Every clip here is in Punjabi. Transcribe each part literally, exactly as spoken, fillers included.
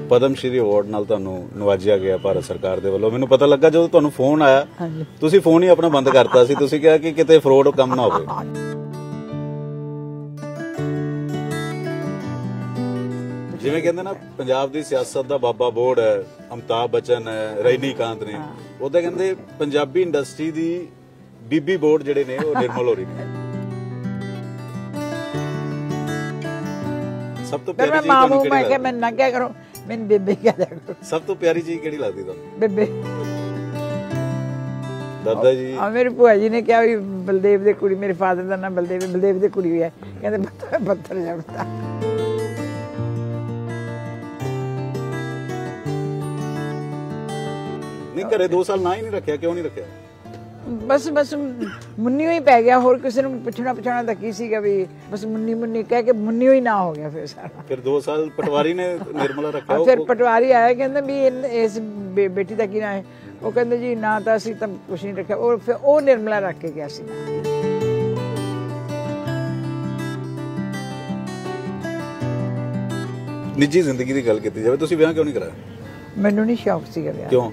ਪਦਮ ਸ਼੍ਰੀ ਅਵਾਰਡ ਨਾਲ ਤੁਹਾਨੂੰ ਨਵਾਜਿਆ ਗਿਆ ਭਾਰਤ ਸਰਕਾਰ ਦੇ ਵੱਲੋਂ। ਮੈਨੂੰ ਪਤਾ ਲੱਗਾ ਜਦੋਂ ਤੁਹਾਨੂੰ ਫੋਨ ਆਇਆ ਤੁਸੀਂ ਫੋਨ ਹੀ ਆਪਣਾ ਬੰਦ ਕਰਤਾ ਸੀ, ਤੁਸੀਂ ਕਿਹਾ ਕਿ ਕਿਤੇ ਫਰੋਡ ਕੰਮ ਨਾ ਹੋਵੇ। ਜਿਵੇਂ ਕਹਿੰਦੇ ਨਾ ਪੰਜਾਬ ਦੀ ਸਿਆਸਤ ਦਾ ਬਾਬਾ ਬੋੜ ਹੈ, ਅਮਿਤਾਭ ਬੱਚਨ ਹੈ, ਰਜਨੀਕਾਂਤ ਨੇ, ਉਹਦਾ ਕਹਿੰਦੇ ਪੰਜਾਬੀ ਇੰਡਸਟਰੀ ਦੀ ਬੀਬੀ ਬੋੜ ਜਿਹੜੇ ਨੇ ਉਹ ਨਿਰਮਲ ਹੋਰੀ ਨੇ। ਸਭ ਤੋਂ ਪਿਆਰੀ ਚੀਜ਼ ਤੁਹਾਨੂੰ ਕਿਹੜੀ ਲੱਗਦੀ? ਮੈਂ ਨਾ ਕਿਆ ਕਰੂੰ, ਮੈਨੂੰ ਬੇਬੇ ਕਹਿ ਦਿਆ ਕਰੋ। ਸਭ ਤੋਂ ਪਿਆਰੀ ਚੀਜ਼ ਕਿਹੜੀ ਲੱਗਦੀ ਤੁਹਾਨੂੰ? ਬੇਬੇ। ਦਾਦਾ ਜੀ ਆ ਮੇਰੇ ਭੂਆ ਜੀ ਨੇ ਕਿਹਾ ਵੀ ਬਲਦੇਵ ਦੇ ਕੁੜੀ, ਮੇਰੇ ਫਾਦਰ ਦਾ ਨਾਮ ਬਲਦੇਵ, ਬਲਦੇਵ ਦੀ ਕੁੜੀ ਹੈ, ਕਹਿੰਦੇ ਬੱਤਰ ਜੜਦਾ। ਨਹੀਂ ਘਰੇ ਦੋ ਸਾਲ ਨਾ ਹੀ ਨਹੀਂ ਰੱਖਿਆ, ਕਿਉਂ ਨਹੀਂ ਰੱਖਿਆ? ਬਸ ਬਸ ਮੁੰਨੀ ਹੀ ਪੈ ਗਿਆ, ਹੋਰ ਕਿਸੇ ਨੂੰ ਪੁੱਛਣਾ ਪੁੱਛਣਾ ਤਾਂ ਕੀ ਸੀਗਾ ਵੀ ਬਸ ਮੁੰਨੀ ਮੁੰਨੀ ਕਹਿ ਕੇ ਮੁੰਨੀ ਹੀ ਨਾ ਹੋ ਗਿਆ ਫਿਰ ਸਾਰਾ। ਫਿਰ ਦੋ ਸਾਲ ਪਟਵਾਰੀ ਨੇ ਨਿਰਮਲਾ ਰੱਖਿਆ। ਫਿਰ ਪਟਵਾਰੀ ਆਇਆ, ਕਹਿੰਦਾ ਵੀ ਇਸ ਬੇਟੀ ਦਾ ਕੀ ਨਾਂ ਹੈ? ਉਹ ਕਹਿੰਦੇ ਜੀ ਨਾ ਤਾਂ ਅਸੀਂ ਤਾਂ ਕੁਛ ਨਹੀਂ ਰੱਖਿਆ, ਉਹ ਫਿਰ ਉਹ ਨਿਰਮਲਾ ਰੱਖ ਕੇ ਗਿਆ ਸੀ। ਨਿੱਜੀ ਜ਼ਿੰਦਗੀ ਦੀ ਗੱਲ ਕੀਤੀ ਜਾਵੇ, ਤੁਸੀਂ ਵਿਆਹ ਕਿਉਂ ਨਹੀਂ ਕਰਾਇਆ? ਮੈਨੂੰ ਨਹੀਂ ਸ਼ੌਕ ਸੀਗਾ ਵਿਆਹ। ਕਿਉਂ?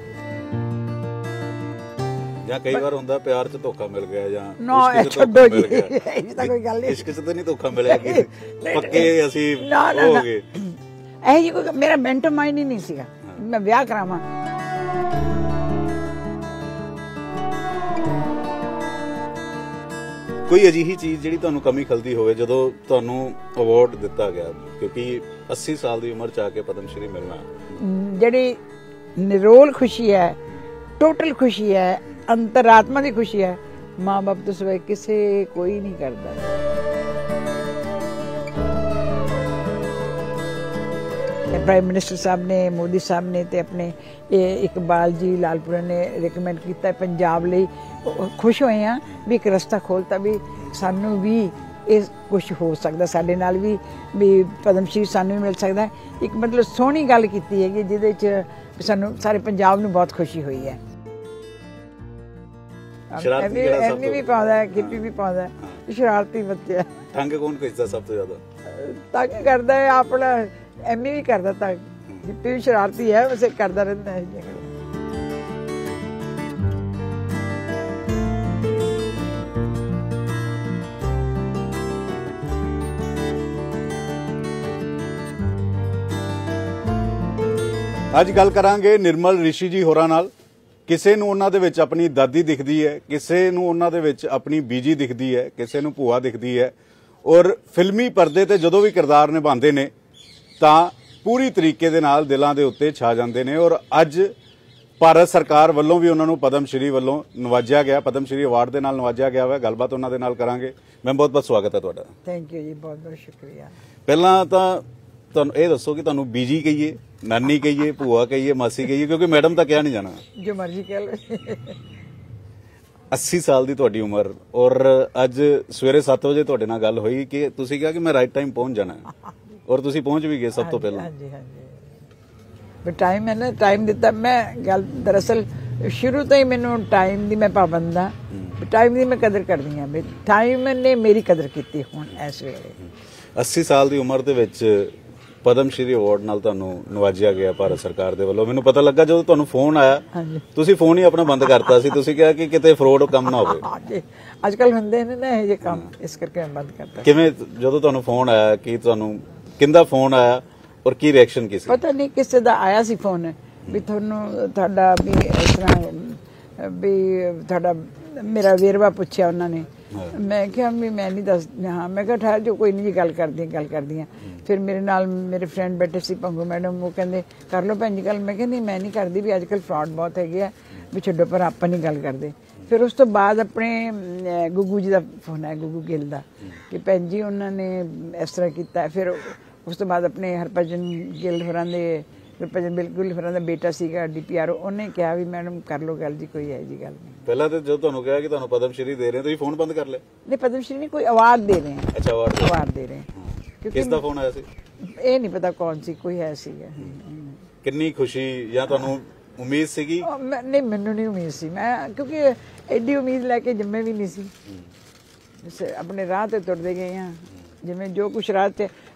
ਜਾਂ ਕਈ ਵਾਰ ਹੁੰਦਾ ਪਿਆਰ 'ਚ ਧੋਖਾ ਮਿਲ ਗਿਆ ਜਾਂ ਨਾ ਛੱਡੋ ਜੀ, ਇਹ ਤਾਂ ਕੋਈ ਗੱਲ ਨਹੀਂ। ਇਸ਼ਕ 'ਚ ਤਾਂ ਨਹੀਂ ਧੋਖਾ ਮਿਲਿਆ ਕਿ ਪੱਕੇ ਅਸੀਂ ਹੋ ਗਏ? ਇਹ ਜੀ ਕੋਈ ਮੇਰਾ ਮੈਂਟਲ ਮਾਈਂਡ ਹੀ ਨਹੀਂ ਸੀਗਾ ਮੈਂ ਵਿਆਹ ਕਰਾਵਾਂ। ਕੋਈ ਅਜਿਹੀ ਚੀਜ਼ ਜਿਹੜੀ ਤੁਹਾਨੂੰ ਕਮੀ ਖਲਦੀ ਹੋਵੇ ਜਦੋਂ ਤੁਹਾਨੂੰ ਅਵਾਰਡ ਦਿੱਤਾ ਗਿਆ? ਕਿਉਂਕਿ अस्सी ਸਾਲ ਦੀ ਉਮਰ 'ਚ ਆ ਕੇ ਪਦਮ ਸ਼੍ਰੀ ਮਿਲਣਾ, ਜਿਹੜੀ ਨਿਰੋਲ ਖੁਸ਼ੀ ਹੈ, ਟੋਟਲ ਖੁਸ਼ੀ ਹੈ, ਅੰਤਰਾਤਮਾ ਦੀ ਖੁਸ਼ੀ ਹੈ, ਮਾਂ ਬਾਪ ਤੋਂ ਸਿਵਾਏ ਕਿਸੇ ਕੋਈ ਨਹੀਂ ਕਰਦਾ। ਪ੍ਰਾਈਮ ਮਿਨਿਸਟਰ ਸਾਹਿਬ ਨੇ, ਮੋਦੀ ਸਾਹਿਬ ਨੇ ਤੇ ਆਪਣੇ ਇਕਬਾਲ ਜੀ ਲਾਲਪੁਰਾ ਨੇ ਰਿਕਮੈਂਡ ਕੀਤਾ ਪੰਜਾਬ ਲਈ। ਖੁਸ਼ ਹੋਏ ਆ ਵੀ ਇੱਕ ਰਸਤਾ ਖੋਲਤਾ ਵੀ ਸਾਨੂੰ ਵੀ ਇਹ ਕੁਛ ਹੋ ਸਕਦਾ, ਸਾਡੇ ਨਾਲ ਵੀ ਵੀ ਪਦਮ ਸ਼੍ਰੀ ਸਾਨੂੰ ਵੀ ਮਿਲ ਸਕਦਾ। ਇੱਕ ਮਤਲਬ ਸੋਹਣੀ ਗੱਲ ਕੀਤੀ ਹੈਗੀ ਜਿਹਦੇ 'ਚ ਸਾਨੂੰ ਸਾਰੇ ਪੰਜਾਬ ਨੂੰ ਬਹੁਤ ਖੁਸ਼ੀ ਹੋਈ ਹੈ। ਐਮੀ ਵੀ ਪਾਉਂਦਾ ਹੈ, ਗਿੱਪੀ ਵੀ ਪਾਉਂਦਾ ਹੈ, ਸ਼ਰਾਰਤੀ ਬੱਚੇ ਹੈ। ਤੰਗ ਕੌਣ ਖਿੱਚਦਾ ਸਭ ਤੋਂ ਜ਼ਿਆਦਾ? ਤੰਗ ਕਰਦਾ ਹੈ ਆਪਣਾ ਐਮੀ ਵੀ ਕਰਦਾ ਤੰਗ, ਗਿੱਪੀ ਵੀ ਸ਼ਰਾਰਤੀ ਹੈ, ਵੈਸੇ ਕਰਦਾ ਰਹਿੰਦਾ ਹੈ। ਅੱਜ ਗੱਲ ਕਰਾਂਗੇ ਨਿਰਮਲ ਰਿਸ਼ੀ ਜੀ ਹੋਰਾਂ ਨਾਲ। ਕਿਸੇ ਨੂੰ ਉਹਨਾਂ ਦੇ ਵਿੱਚ ਆਪਣੀ ਦਾਦੀ ਦਿਖਦੀ ਹੈ, ਕਿਸੇ ਨੂੰ ਉਹਨਾਂ ਦੇ ਵਿੱਚ ਆਪਣੀ ਬੀਜੀ ਦਿਖਦੀ ਹੈ, ਕਿਸੇ ਨੂੰ ਭੂਆ ਦਿਖਦੀ ਹੈ, ਔਰ ਫਿਲਮੀ ਪਰਦੇ ਤੇ ਜਦੋਂ ਵੀ ਕਿਰਦਾਰ ਨਿਭਾਉਂਦੇ ਨੇ ਤਾਂ ਪੂਰੀ ਤਰੀਕੇ ਦੇ ਨਾਲ ਦਿਲਾਂ ਦੇ ਉੱਤੇ ਛਾ ਜਾਂਦੇ ਨੇ। ਔਰ ਅੱਜ ਭਾਰਤ ਸਰਕਾਰ ਵੱਲੋਂ ਵੀ ਉਹਨਾਂ ਨੂੰ ਪਦਮ ਸ਼੍ਰੀ ਵੱਲੋਂ ਨਵਾਜਿਆ ਗਿਆ, ਪਦਮ ਸ਼੍ਰੀ ਅਵਾਰਡ ਦੇ ਨਾਲ ਨਵਾਜਿਆ ਗਿਆ ਹੋਇਆ। ਗੱਲਬਾਤ ਉਹਨਾਂ ਦੇ ਨਾਲ ਕਰਾਂਗੇ। ਮੈਂ ਬਹੁਤ ਬਹੁਤ ਸਵਾਗਤ ਹੈ ਤੁਹਾਡਾ। ਥੈਂਕ ਯੂ ਜੀ, ਬਹੁਤ ਬਹੁਤ ਸ਼ੁਕਰੀਆ। ਪਹਿਲਾਂ ਤਾਂ ਤੁਹਾਨੂੰ ਇਹ ਦੱਸੋ ਕਿ ਤੁਹਾਨੂੰ ਬੀਜੀ ਕਹੀਏ, ਨਾਨੀ ਕਹੀਏ, ਭੂਆ ਕਹੀਏ, ਮਾਸੀ ਕਹੀਏ, ਕਿਉਂਕਿ ਮੈਡਮ ਤਾਂ ਕਿਹਾ ਨਹੀਂ ਜਾਣਾ। ਜੋ ਮਰਜ਼ੀ ਕਹਿ ਲਓ। अस्सी ਸਾਲ ਦੀ ਤੁਹਾਡੀ ਉਮਰ, ਔਰ ਅੱਜ ਸਵੇਰੇ ਸੱਤ ਵਜੇ ਤੁਹਾਡੇ ਨਾਲ ਗੱਲ ਹੋਈ ਕਿ ਤੁਸੀਂ ਕਿਹਾ ਕਿ ਮੈਂ ਰਾਈਟ ਟਾਈਮ ਪਹੁੰਚ ਜਾਣਾ, ਔਰ ਤੁਸੀਂ ਪਹੁੰਚ ਵੀ ਗਏ ਸਭ ਤੋਂ ਪਹਿਲਾਂ। ਹਾਂਜੀ ਹਾਂਜੀ, ਬਟ ਟਾਈਮ ਮੈਨੇ ਟਾਈਮ ਦਿੱਤਾ। ਮੈਂ ਗੱਲ ਦਰਅਸਲ ਸ਼ੁਰੂ ਤੋਂ ਹੀ ਮੈਨੂੰ ਟਾਈਮ ਦੀ ਮੈਂ ਪਾਬੰਦ ਹਾਂ, ਟਾਈਮ ਦੀ ਮੈਂ ਕਦਰ ਕਰਦੀ ਹਾਂ। ਟਾਈਮ ਨੇ ਮੇਰੀ ਕਦਰ ਕੀਤੀ ਹੁਣ ਇਸ ਵੇਲੇ। अस्सी ਸਾਲ ਦੀ ਉਮਰ ਦੇ ਵਿੱਚ ਪਦਮ ਸ਼੍ਰੀ ਅਵਾਰਡ ਨਾਲ ਤੁਹਾਨੂੰ ਨਵਾਜਿਆ ਗਿਆ ਭਾਰਤ ਸਰਕਾਰ ਦੇ ਵੱਲੋਂ। ਮੈਨੂੰ ਪਤਾ ਲੱਗਾ ਜਦੋਂ ਤੁਹਾਨੂੰ ਫੋਨ ਆਇਆ ਤੁਸੀਂ ਫੋਨ ਹੀ ਆਪਣਾ ਬੰਦ ਕਰਤਾ ਸੀ, ਤੁਸੀਂ ਕਿਹਾ ਕਿ ਕਿਤੇ ਫਰੋਡ ਕੰਮ ਨਾ ਹੋਵੇ। ਅੱਜ ਕੱਲ ਹੁੰਦੇ ਨੇ ਨਾ ਇਹ ਜਿਹੇ ਕੰਮ, ਇਸ ਕਰਕੇ ਮੈਂ ਬੰਦ ਕਰਤਾ। ਕਿਵੇਂ ਜਦੋਂ ਤੁਹਾਨੂੰ ਫੋਨ ਆਇਆ, ਕੀ ਤੁਹਾਨੂੰ ਕਿੰਦਾ ਫੋਨ ਆਇਆ ਔਰ ਕੀ ਰਿਐਕਸ਼ਨ ਕੀ ਸੀ? ਪਤਾ ਨਹੀਂ ਕਿਸੇ ਦਾ ਆਇਆ ਸੀ ਫੋਨ ਵੀ ਤੁਹਾਨੂੰ ਤੁਹਾਡਾ ਵੀ ਇਸ ਤਰ੍ਹਾਂ ਵੀ ਤੁਹਾਡਾ ਮੇਰਾ ਵੇਰਵਾ ਪੁੱਛਿਆ ਉਹਨਾਂ ਨੇ। ਮੈਂ ਕਿਹਾ ਵੀ ਮੈਂ ਨਹੀਂ ਦੱਸ, ਹਾਂ ਮੈਂ ਕਿਹਾ ਠਹਿਰ ਜੋ, ਕੋਈ ਨਹੀਂ ਜੀ, ਗੱਲ ਕਰਦੀ ਗੱਲ ਕਰਦੀ ਹਾਂ। ਫਿਰ ਮੇਰੇ ਨਾਲ ਮੇਰੇ ਫਰੈਂਡ ਬੈਠੇ ਸੀ, ਪੰਗੂ ਮੈਡਮ, ਉਹ ਕਹਿੰਦੇ ਕਰ ਲਓ ਭੈਣ ਜੀ ਗੱਲ। ਮੈਂ ਕਿਹਾ ਨਹੀਂ ਮੈਂ ਨਹੀਂ ਕਰਦੀ, ਵੀ ਅੱਜ ਕੱਲ੍ਹ ਫਰਾਡ ਬਹੁਤ ਹੈਗੇ ਆ, ਵੀ ਛੱਡੋ ਪਰ ਆਪਾਂ ਨਹੀਂ ਗੱਲ ਕਰਦੇ। ਫਿਰ ਉਸ ਤੋਂ ਬਾਅਦ ਆਪਣੇ ਗੁੱਗੂ ਜੀ ਦਾ ਫੋਨ ਆਇਆ, ਗੁੱਗੂ ਗਿੱਲ ਦਾ, ਕਿ ਭੈਣ ਜੀ ਉਹਨਾਂ ਨੇ ਇਸ ਤਰ੍ਹਾਂ ਕੀਤਾ। ਫਿਰ ਉਸ ਤੋਂ ਬਾਅਦ ਆਪਣੇ ਹਰਭਜਨ ਗਿੱਲ ਹੋਰਾਂ ਦੇ, ਹਰਭਜਨ ਬਿਲਕੁਲ ਹੋਰਾਂ ਦਾ ਬੇਟਾ ਸੀਗਾ ਡੀ ਪੀ ਆਰ, ਉਹਨੇ ਕਿਹਾ ਵੀ ਮੈਡਮ ਕਰ ਲਓ ਗੱਲ ਜੀ, ਕੋਈ ਹੈ ਜੀ ਗੱਲ ਨਹੀਂ। ਪਹਿਲਾਂ ਤਾਂ ਜਦੋਂ ਤੁਹਾਨੂੰ ਕਿਹਾ ਕਿ ਤੁਹਾਨੂੰ ਪਦਮ ਸ਼੍ਰੀ ਦੇ ਰਹੇ ਤੁਸੀਂ ਫੋਨ ਬੰਦ ਕਰ ਲਿਆ? ਨਹੀਂ, ਪਦਮ ਸ਼੍ਰੀ ਨਹੀਂ, ਕੋਈ ਅਵਾਰਡ ਦੇ ਰਹੇ हैं। ਅੱਛਾ, ਅਵਾਰਡ ਅਵਾਰਡ ਦੇ ਰਹੇ हैं। ਕਿਸ ਦਾ ਫੋਨ ਆਇਆ ਸੀ? ਇਹ ਨਹੀਂ ਪਤਾ ਕੌਣ ਸੀ, ਕੋਈ ਹੈ ਸੀਗਾ। ਕਿੰਨੀ ਖੁਸ਼ੀ ਜਾਂ ਤੁਹਾਨੂੰ ਉਮੀਦ ਸੀਗੀ? ਨਹੀਂ, ਮੈਨੂੰ ਨਹੀਂ ਉਮੀਦ ਸੀ, ਮੈਂ ਕਿਉਂਕਿ ਐਡੀ ਉਮੀਦ ਲੈ ਕੇ ਜੰਮੇ ਵੀ ਨਹੀਂ ਸੀ। ਆਪਣੇ ਰਾਹ ਤੇ ਤੁਰਦੇ ਗਏ ਹਾਂ, ਜਿਵੇਂ ਜੋ ਕੁਛ ਰਾਹ ਤੇ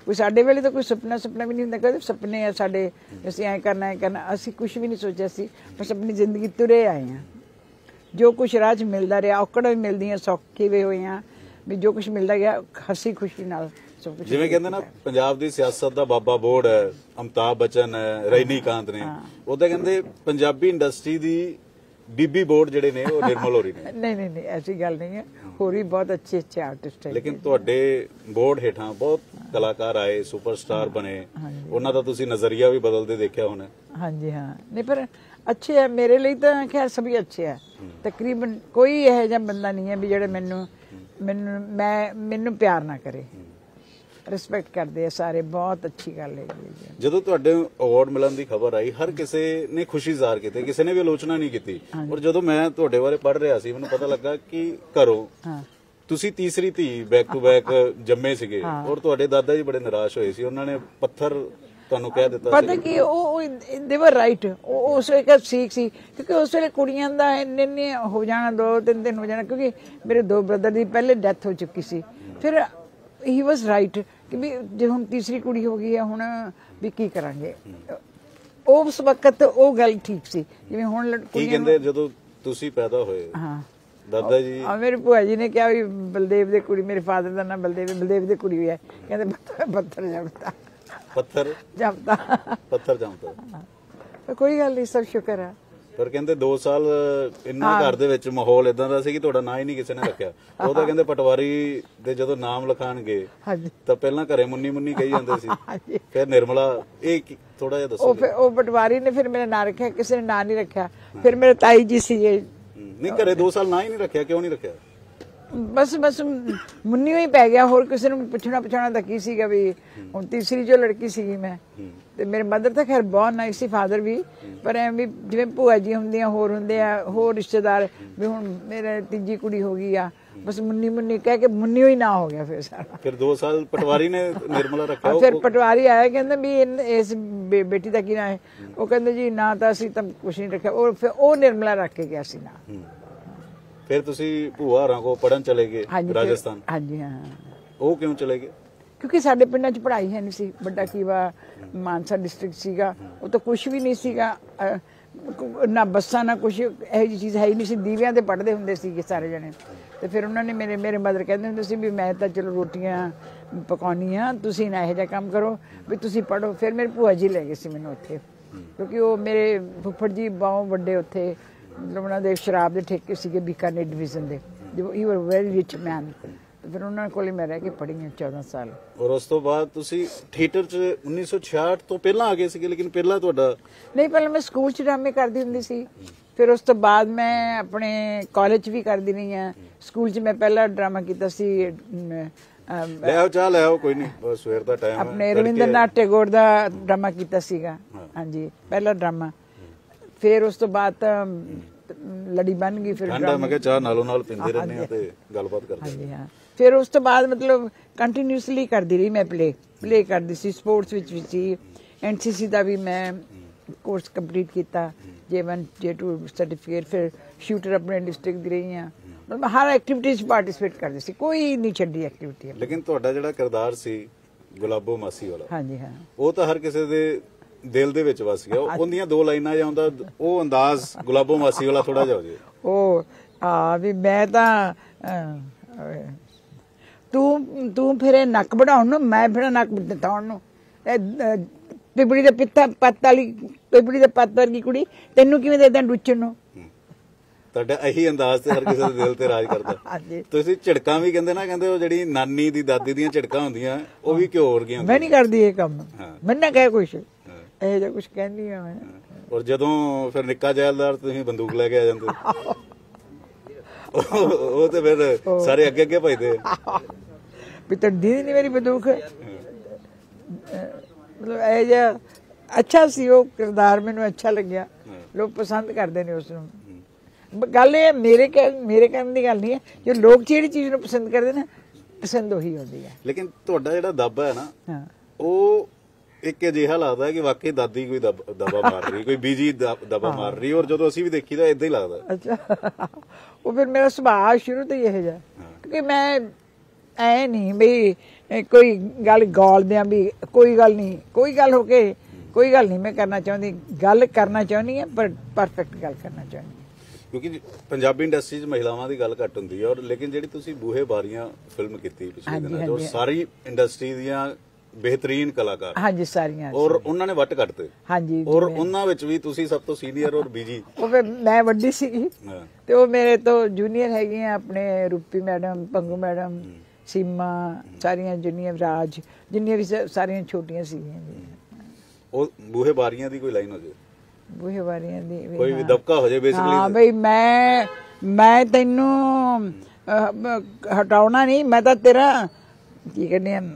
ਕੋਈ ਸਾਡੇ ਵੇਲੇ ਤਾਂ ਕੋਈ ਸੁਪਨਾ ਸੁਪਨਾ ਵੀ ਨਹੀਂ ਹੁੰਦਾ, ਕਦੇ ਸੁਪਨੇ ਆ ਸਾਡੇ ਅਸੀਂ ਐਂ ਕਰਨਾ ਐਂ ਕਰਨਾ, ਅਸੀਂ ਕੁਝ ਵੀ ਨਹੀਂ ਸੋਚਿਆ ਸੀ, ਬਸ ਆਪਣੀ ਜ਼ਿੰਦਗੀ ਤੁਰੇ ਆਏ ਹਾਂ। ਜੋ ਕੁਛ ਰਾਹ 'ਚ ਮਿਲਦਾ ਰਿਹਾ, ਔਕੜਾਂ ਵੀ ਮਿਲਦੀਆਂ, ਸੌਖੇ ਵੀ ਹੋਏ ਹਾਂ, ਵੀ ਜੋ ਕੁਛ ਮਿਲਦਾ ਗਿਆ ਹੱਸੀ ਖੁਸ਼ੀ ਨਾਲ ਸਭ ਕੁਛ। ਜਿਵੇਂ ਕਹਿੰਦੇ ਨਾ ਪੰਜਾਬ ਦੀ ਸਿਆਸਤ ਦਾ ਬਾਬਾ ਬੋੜ ਹੈ, ਅਮਿਤਾਭ ਬੱਚਨ ਹੈ, ਰਜਨੀਕਾਂਤ ਨੇ, ਉਹਦਾ ਕਹਿੰਦੇ ਪੰਜਾਬੀ ਇੰਡਸਟਰੀ ਦੀ ਬੀਬੀ ਬੋੜ ਜਿਹੜੇ ਨੇ ਉਹ ਨਿਰਮਲ ਹੋਰੀ ਨੇ। ਨਹੀਂ ਨਹੀਂ ਨਹੀਂ ਐਸੀ ਗੱਲ ਨਹੀਂ ਹੈ, ਹੋਰ ਵੀ ਬਹੁਤ ਅੱਛੇ ਅੱਛੇ ਆਰਟਿਸਟ ਹੈ। ਲੇਕਿਨ ਤੁਹਾਡੇ ਬੋਰਡ ਹੇਠਾਂ ਬਹੁਤ ਕਲਾਕਾਰ ਆਏ, ਸੁਪਰਸਟਾਰ ਬਣੇ, ਉਹਨਾਂ ਦਾ ਤੁਸੀਂ ਨਜ਼ਰੀਆ ਵੀ ਬਦਲਦੇ ਦੇਖਿਆ ਹੋਣਾ। ਹਾਂਜੀ ਹਾਂ, ਨਹੀਂ ਪਰ ਅੱਛੇ ਹੈ, ਮੇਰੇ ਲਈ ਤਾਂ ਖੈਰ ਸਭੀ ਅੱਛੇ ਹੈ। ਤਕਰੀਬਨ ਕੋਈ ਇਹੋ ਜਿਹਾ ਬੰਦਾ ਨਹੀਂ ਹੈ ਵੀ ਜਿਹੜੇ ਮੈਨੂੰ ਮੈਨੂੰ ਮੈਂ ਮੈਨੂੰ ਪਿਆਰ ਨਾ ਕਰੇ, ਰਿਸਪੈਕਟ ਕਰਦੇ ਆ ਸਾਰੇ, ਬਹੁਤ ਅੱਛੀ ਗੱਲ ਹੈ। ਜਦੋਂ ਤੁਹਾਡੇ ਅਵਾਰਡ ਮਿਲਣ ਦੀ ਖਬਰ ਆਈ, ਹਰ ਕਿਸੇ ਨੇ ਖੁਸ਼ੀ ਜ਼ਾਹਰ ਕੀਤੀ, ਕਿਸੇ ਨੇ ਵੀ ਆਲੋਚਨਾ ਨਹੀਂ ਕੀਤੀ। ਔਰ ਜਦੋਂ ਮੈਂ ਤੁਹਾਡੇ ਬਾਰੇ ਪੜ੍ਹ ਰਿਹਾ ਸੀ, ਮੈਨੂੰ ਪਤਾ ਲੱਗਾ ਕਿ ਘਰੋਂ ਤੁਸੀਂ ਤੀਸਰੀ ਧੀ ਬੈਕ ਟੂ ਬੈਕ ਜੰਮੇ ਸੀਗੇ, ਔਰ ਤੁਹਾਡੇ ਦਾਦਾ ਜੀ ਬੜੇ ਨਿਰਾਸ਼ ਹੋਏ ਸੀ, ਉਹਨਾਂ ਨੇ ਪੱਥਰ ਤੁਹਾਨੂੰ ਕਹਿ ਦਿੱਤਾ ਪਤਾ ਕਿ ਉਹ ਦੇ ਵਰ ਰਾਈਟ, ਉਸ ਵੇਲੇ ਠੀਕ ਸੀ, ਕਿਉਂਕਿ ਉਸ ਵੇਲੇ ਕੁੜੀਆਂ ਦਾ ਇੰਨੇ ਇੰਨੇ ਹੋ ਜਾਣਾ, ਦੋ ਤਿੰਨ ਦਿਨ ਹੋ ਜਾਣਾ, ਕਿਉਂਕਿ ਮੇਰੇ ਦੋ ਬ੍ਰਦਰ ਦੀ ਪਹਿਲੇ ਡੈਥ ਹੋ ਚੁੱਕੀ ਸੀ। ਫਿਰ ਹੀ ਵਾਸ ਰਾਈਟ ਕਿ ਵੀ ਜੇ ਹੁਣ ਤੀਸਰੀ ਕੁੜੀ ਹੋ ਗਈ ਹੈ, ਹੁਣ ਵੀ ਕੀ ਕਰਾਂਗੇ। ਉਸ ਵਕਤ ਉਹ ਗੱਲ ਠੀਕ ਸੀ। ਜਿਵੇਂ ਹੁਣ ਕੀ ਕਹਿੰਦੇ ਜਦੋਂ ਤੁਸੀਂ ਪੈਦਾ ਹੋਏ, ਹਾਂ ਦਾਦਾ ਜੀ ਆ ਮੇਰੇ ਭੂਆ ਜੀ ਨੇ ਕਿਹਾ ਵੀ ਬਲਦੇਵ ਦੇ ਕੁੜੀ, ਮੇਰੇ ਫਾਦਰ ਦਾ ਨਾਮ ਬਲਦੇਵ, ਬਲਦੇਵ ਦੀ ਕੁੜੀ ਹੋਈ ਹੈ, ਕਹਿੰਦੇ ਪੱਥਰ ਜੰਮਦਾ, ਪੱਥਰ ਜੰਮਦਾ, ਪੱਥਰ ਜੰਮਦਾ। ਕੋਈ ਗੱਲ ਨਹੀਂ, ਸਭ ਸ਼ੁਕਰ ਹੈ। ਪਰ ਕਹਿੰਦੇ ਦੋ ਸਾਲ ਇੰਨਾ ਘਰ ਦੇ ਵਿੱਚ ਮਾਹੌਲ ਇਦਾਂ ਦਾ ਸੀ ਕਿ ਤੁਹਾਡਾ ਨਾਂ ਹੀ ਨਹੀਂ ਕਿਸੇ ਨੇ ਰੱਖਿਆ। ਉਹ ਤਾਂ ਕਹਿੰਦੇ ਪਟਵਾਰੀ ਦੇ ਜਦੋਂ ਨਾਮ ਲਿਖਾਣਗੇ ਤਾਂ ਪਹਿਲਾਂ ਘਰੇ ਮੁੰਨੀ ਮੁੰਨੀ ਕਹੀ ਜਾਂਦੇ ਸੀ, ਫਿਰ ਨਿਰਮਲਾ। ਇਹ ਥੋੜਾ ਜਿਹਾ ਦੱਸੋ। ਉਹ ਪਟਵਾਰੀ ਨੇ ਫਿਰ ਮੇਰਾ ਨਾਂ ਰੱਖਿਆ, ਕਿਸੇ ਨੇ ਨਾਂ ਨਹੀਂ ਰੱਖਿਆ। ਫਿਰ ਮੇਰੇ ਤਾਈ ਜੀ ਸੀ। ਨਹੀਂ ਘਰੇ ਦੋ ਸਾਲ ਨਾਂ ਹੀ ਨਹੀਂ ਰੱਖਿਆ, ਕਿਉਂ ਨਹੀਂ ਰੱਖਿਆ? ਬਸ ਬਸ ਮੁੰਨੀ ਹੀ ਪੈ ਗਿਆ, ਹੋਰ ਕਿਸੇ ਨੂੰ ਪੁੱਛਣਾ ਪੁੱਛਣਾ ਤਾਂ ਕੀ ਸੀਗਾ ਵੀ। ਹੁਣ ਤੀਸਰੀ ਜੋ ਲੜਕੀ ਸੀਗੀ ਮੈਂ, ਤੇ ਮੇਰੇ ਮਦਰ ਤਾਂ ਖੈਰ ਬਹੁਤ ਨਾਈਸ ਸੀ, ਫਾਦਰ ਵੀ, ਪਰ ਐ ਵੀ ਜਿਵੇਂ ਭੂਆ ਜੀ ਹੁੰਦੀਆਂ, ਹੋਰ ਹੁੰਦੇ ਆ ਹੋਰ ਰਿਸ਼ਤੇਦਾਰ, ਵੀ ਹੁਣ ਮੇਰੇ ਤੀਜੀ ਕੁੜੀ ਹੋ ਗਈ ਆ, ਬਸ ਮੁੰਨੀ ਮੁੰਨੀ ਕਹਿ ਕੇ ਮੁੰਨੀ ਹੀ ਨਾ ਹੋ ਗਿਆ। ਫਿਰ ਸਾਰਾ ਫਿਰ ਦੋ ਸਾਲ ਪਟਵਾਰੀ ਨੇ ਨਿਰਮਲਾ ਰੱਖਿਆ। ਫਿਰ ਪਟਵਾਰੀ ਆਇਆ, ਕਹਿੰਦਾ ਵੀ ਇਸ ਬੇਟੀ ਦਾ ਕੀ ਨਾਂ ਹੈ? ਉਹ ਕਹਿੰਦੇ ਜੀ ਨਾ ਤਾਂ ਅਸੀਂ ਤਾਂ ਕੁਛ ਨਹੀਂ ਰੱਖਿਆ, ਉਹ ਫਿਰ ਉਹ ਨਿਰਮਲਾ ਰੱਖ ਕੇ ਗਿਆ ਸੀ ਨਾ। ਫਿਰ ਤੁਸੀਂ ਭੂਆ ਹੋਰਾਂ ਕੋ ਪੜਨ ਚਲੇ ਗਏ ਰਾਜਸਥਾਨ? ਹਾਂਜੀ ਹਾਂ। ਉਹ ਕਿਉਂ ਚਲੇ ਗਏ? ਕਿਉਂਕਿ ਸਾਡੇ ਪਿੰਡਾਂ 'ਚ ਪੜ੍ਹਾਈ ਹੈ ਨਹੀਂ ਸੀ। ਵੱਡਾ ਕੀਵਾ ਮਾਨਸਾ ਡਿਸਟ੍ਰਿਕਟ ਸੀਗਾ, ਉਹ ਤਾਂ ਕੁਛ ਵੀ ਨਹੀਂ ਸੀਗਾ, ਨਾ ਬੱਸਾਂ ਨਾ ਕੁਛ ਇਹੋ ਜਿਹੀ ਚੀਜ਼ ਹੈ ਹੀ ਨਹੀਂ ਸੀ। ਦੀਵਿਆਂ ਤੇ ਪੜ੍ਹਦੇ ਹੁੰਦੇ ਸੀਗੇ ਸਾਰੇ ਜਣੇ। ਤੇ ਫਿਰ ਉਹਨਾਂ ਨੇ ਮੇਰੇ ਮੇਰੇ ਮਦਰ ਕਹਿੰਦੇ ਹੁੰਦੇ ਸੀ ਵੀ ਮੈਂ ਤਾਂ ਚਲੋ ਰੋਟੀਆਂ ਪਕਾਉਣੀਆਂ, ਤੁਸੀਂ ਨਾ ਇਹੋ ਜਿਹਾ ਕੰਮ ਕਰੋ, ਵੀ ਤੁਸੀਂ ਪੜ੍ਹੋ। ਫਿਰ ਮੇਰੇ ਭੂਆ ਜੀ ਲੈ ਗਏ ਸੀ ਮੈਨੂੰ ਉੱਥੇ, ਕਿਉਂਕਿ ਉਹ ਮੇਰੇ ਫੁੱਫੜ ਜੀ ਬਹੁਤ ਵੱਡੇ ਉੱਥੇ ਮਤਲਬ ਉਹਨਾਂ ਦੇ ਸ਼ਰਾਬ ਦੇ ਠੇਕੇ ਸੀਗੇ ਬੀਕਾਨੇਰ ਡਿਵੀਜ਼ਨ ਦੇ। He was very rich man. ਫਿਰ ਉਹਨਾਂ ਕੋਲ ਮੈਂ ਰਹਿ ਕੇ ਪੜ੍ਹੀ ਹਾਂ ਚੌਦਾਂ ਸਾਲ। ਔਰ ਉਸ ਤੋਂ ਬਾਅਦ ਤੁਸੀਂ ਥੀਏਟਰ 'ਚ ਉੱਨੀ ਸੌ ਛਿਆਹਠ ਤੋਂ ਪਹਿਲਾਂ ਆ ਗਏ ਸੀਗੇ? ਲੇਕਿਨ ਪਹਿਲਾਂ ਤੁਹਾਡਾ ਨਹੀਂ, ਪਹਿਲਾਂ ਮੈਂ ਸਕੂਲ 'ਚ ਡਰਾਮੇ ਕਰਦੀ ਹੁੰਦੀ ਸੀ। ਫਿਰ ਉਸ ਤੋਂ ਬਾਅਦ ਮੈਂ ਆਪਣੇ ਕਾਲਜ 'ਚ ਵੀ ਕਰਦੀ ਰਹੀ ਹਾਂ। ਸਕੂਲ 'ਚ ਮੈਂ ਪਹਿਲਾ ਡਰਾਮਾ ਕੀਤਾ ਸੀ, ਲੈ ਆਓ ਚਾਹ ਲੈ ਆਓ, ਕੋਈ ਨਹੀਂ ਸਵੇਰ ਦਾ ਟਾਈਮ, ਆਪਣੇ ਰਵਿੰਦਰ ਨਾਥ ਟੈਗੋਰ ਦਾ ਡਰਾਮਾ ਕੀਤਾ ਸੀਗਾ। ਹਾਂਜੀ, ਪਹਿਲਾ ਡਰਾਮਾ। ਫਿਰ ਉਸ ਤੋਂ ਬਾਅਦ ਤਾਂ ਲੜੀ ਬਣ ਗਈ। ਫਿਰ ਮੈਂ ਕਿਹਾ ਚਾਹ ਨਾਲੋਂ ਨਾਲ ਪੀਂਦੇ ਰਹਿੰਦੇ ਆ ਤੇ ਗੱਲਬਾਤ ਕਰਦੇ। ਹਾਂਜੀ ਹਾਂ। ਫਿਰ ਉਸ ਤੋਂ ਬਾਅਦ ਮਤਲਬ ਕੰਟੀਨਿਊਸਲੀ ਕਰਦੀ ਰਹੀ ਮੈਂ, ਪਲੇ ਪਲੇ ਕਰਦੀ ਸੀ, ਸਪੋਰਟਸ ਵਿੱਚ ਵੀ ਸੀ, ਐਨਸੀਸੀ ਦਾ ਵੀ ਮੈਂ ਕੋਰਸ ਕੰਪਲੀਟ ਕੀਤਾ, J one J two certificate. ਫਿਰ ਸ਼ੂਟਰ ਆਪਣੇ ਡਿਸਟ੍ਰਿਕਟ ਦੀ ਰਹੀ ਹਾਂ, ਮਤਲਬ ਹਰ ਐਕਟੀਵਿਟੀ 'ਚ ਪਾਰਟਿਸਿਪੇਟ ਕਰਦੀ ਸੀ, ਕੋਈ ਨਹੀਂ ਛੱਡੀ ਐਕਟੀਵਿਟੀ। ਲੇਕਿਨ ਤੁਹਾਡਾ ਜਿਹੜਾ ਕਿਰਦਾਰ ਸੀ ਗੁਲਾਬੋ ਮਾਸੀ ਵਾਲਾ, ਹਾਂਜੀ ਹਾਂ, ਉਹ ਤਾਂ ਹਰ ਕਿਸੇ ਦੇ ਦਿਲ ਦੇ ਵਿੱਚ ਵਸ ਗਿਆ। ਉਹਦੀਆਂ ਦੋ ਲਾਈਨਾਂ ਜਾਂ ਹੁੰਦਾ ਉਹ ਅੰਦਾਜ਼ ਗੁਲਾਬੋ ਮਾਸੀ ਵਾਲਾ ਥੋੜਾ ਜਿਹਾ ਹੋ ਜੇ। ਉਹ ਆ ਵੀ ਮੈਂ ਤਾਂ ਤੂੰ ਤੂੰ ਫਿਰੇ ਨੱਕ ਵਢਾਉਣ ਨੂੰ, ਮੈਂ ਫਿਰਾਂ ਨੱਕ ਦਿਖਾਉਣ ਨੂੰ। ਪਿਪੜੀ ਦੇ ਪਿੱਤਾ ਪੱਤ ਵਾਲੀ, ਪਿਪੜੀ ਦੇ ਪੱਤ ਵਰਗੀ ਕੁੜੀ ਤੈਨੂੰ ਕਿਵੇਂ ਦੇ ਦਾਂ ਡੁੱਚਣ ਨੂੰ। ਤੁਹਾਡਾ ਇਹੀ ਅੰਦਾਜ਼ ਤੇ ਹਰ ਕਿਸੇ ਦੇ ਦਿਲ ਤੇ ਰਾਜ ਕਰਦਾ। ਤੁਸੀਂ ਝਿੜਕਾਂ ਵੀ ਕਹਿੰਦੇ ਨਾ, ਕਹਿੰਦੇ ਉਹ ਜਿਹੜੀ ਨਾਨੀ ਦੀ ਦਾਦੀ ਦੀਆਂ ਝਿੜਕਾਂ ਹੁੰਦੀਆਂ ਉਹ ਵੀ ਘਿਓ ਵਰਗੀਆਂ। ਮੈਂ ਨਹੀਂ ਕਰਦੀ ਇਹ ਕੰਮ, ਮੈਨੂੰ ਨਾ ਕਹੇ ਕੁਛ ਇਹ ਜਿਹਾ ਕੁਛ ਕਹਿੰਦੀ ਆ ਮੈਂ। ਔਰ ਜਦੋਂ ਫਿਰ ਨਿੱਕਾ ਜੈਲਦਾਰ ਤੁਸੀਂ ਬੰਦੂਕ ਲੈ ਕੇ ਆ ਜਾਂਦੇ, ਉਹ ਤੇ ਫਿਰ ਸਾਰੇ ਅੱਗੇ ਅੱਗੇ ਭਜਦੇ ਵੀ ਤੜਦੀ ਨਹੀਂ ਮੇਰੀ ਬੰਦੂਕ। ਮਤਲਬ ਇਹ ਜਿਹਾ ਅੱਛਾ ਸੀ ਉਹ ਕਿਰਦਾਰ, ਮੈਨੂੰ ਅੱਛਾ ਲੱਗਿਆ, ਲੋਕ ਪਸੰਦ ਕਰਦੇ ਨੇ ਉਸ ਨੂੰ। ਗੱਲ ਇਹ ਮੇਰੇ ਮੇਰੇ ਕਹਿਣ ਦੀ ਗੱਲ ਨਹੀਂ ਹੈ, ਜੋ ਲੋਕ ਜਿਹੜੀ ਚੀਜ਼ ਨੂੰ ਪਸੰਦ ਕਰਦੇ ਨੇ ਪਸੰਦ ਉਹੀ ਹੁੰਦੀ ਹੈ। ਲੇਕਿਨ ਤੁਹਾਡਾ ਜਿਹੜਾ ਦਾਬਾ ਹੈ ਨਾ, ਉਹ ਇੱਕ ਅਜਿਹਾ ਲੱਗਦਾ ਕਿ ਵਾਕਈ ਦਾਦੀ ਕੋਈ ਦਬਾ ਮਾਰ ਰਹੀ, ਕੋਈ ਬੀਜੀ ਦਬਾ ਮਾਰ ਰਹੀ। ਔਰ ਜਦੋਂ ਅਸੀਂ ਵੀ ਦੇਖੀ ਤਾਂ ਏਦਾਂ ਹੀ ਲੱਗਦਾ। ਅੱਛਾ, ਉਹ ਫਿਰ ਮੇਰਾ ਸੁਭਾਅ ਸ਼ੁਰੂ ਤੋਂ ਹੀ ਇਹੋ ਜਿਹਾ, ਕਿਉਂਕਿ ਮੈਂ ਐ ਨਹੀਂ ਬਈ ਇਹ ਕੋਈ ਗੱਲ ਗਾਲਦਿਆਂ ਵੀ ਕੋਈ ਗੱਲ ਨਹੀਂ, ਕੋਈ ਗੱਲ ਹੋ ਕੇ ਕੋਈ ਗੱਲ ਨਹੀਂ ਮੈਂ ਕਰਨਾ ਚਾਹੁੰਦੀ, ਗੱਲ ਕਰਨਾ ਚਾਹੁੰਦੀ ਹਾਂ ਪਰ ਪਰਫੈਕਟ ਗੱਲ ਕਰਨਾ ਚਾਹੁੰਦੀ ਹਾਂ। ਕਿਉਂਕਿ ਪੰਜਾਬੀ ਇੰਡਸਟਰੀ 'ਚ ਮਹਿਲਾਵਾਂ ਦੀ ਗੱਲ ਘੱਟ ਹੁੰਦੀ ਹੈ, ਔਰ ਲੇਕਿਨ ਜਿਹੜੀ ਤੁਸੀਂ ਬੂਹੇ ਬਾਰੀਆਂ ਫਿਲਮ ਕੀਤੀ ਪਿਛਲੇ ਦਿਨਾਂ 'ਚ, ਔਰ ਸਾਰੀ ਇੰਡਸਟਰੀ ਦੀਆਂ ਬਿਹਤਰੀਨ ਕਲਾਕਾਰ, ਹਾਂਜੀ ਸਾਰੀਆਂ, ਔਰ ਉਹਨਾਂ ਨੇ ਵੱਟ ਕੱਢਤੇ, ਹਾਂਜੀ, ਔਰ ਉਹਨਾਂ ਵਿੱਚ ਵੀ ਤੁਸੀਂ ਸਭ ਤੋਂ ਸੀਨੀਅਰ ਔਰ ਬੀਜੀ। ਉਹ ਫਿਰ ਮੈਂ ਵੱਡੀ ਸੀਗੀ ਤੇ ਉਹ ਮੇਰੇ ਤੋਂ ਜੂਨੀਅਰ ਹੈਗੀਆਂ, ਆਪਣੇ ਰੂਪੀ ਮੈਡਮ, ਪੰਗੂ ਮੈਡਮ, ਸੀਮਾ, ਸਾਰੀਆਂ ਜੂਨੀਅਰ, ਰਾਜ, ਜਿੰਨੀਆਂ ਵੀ ਸਾਰੀਆਂ ਛੋਟੀਆਂ ਸੀਗੀਆਂ ਜੀ। ਉਹ ਬੂਹੇ ਬਾਰੀਆਂ ਦੀ ਕੋਈ ਲਾਈਨ ਹੋ ਜਾਏ, ਬੂਹੇ ਬਾਰੀਆਂ ਦੀ ਕੋਈ ਵੀ ਦਬਕਾ ਹੋ ਜਾਏ ਬੇਸਿਕਲੀ। ਹਾਂ ਬਈ ਮੈਂ ਮੈਂ ਤੈਨੂੰ ਹਟਾਉਣਾ ਨਹੀਂ, ਮੈਂ ਤਾਂ ਤੇਰਾ ਕੀ ਕਹਿੰਦੇ ਆ,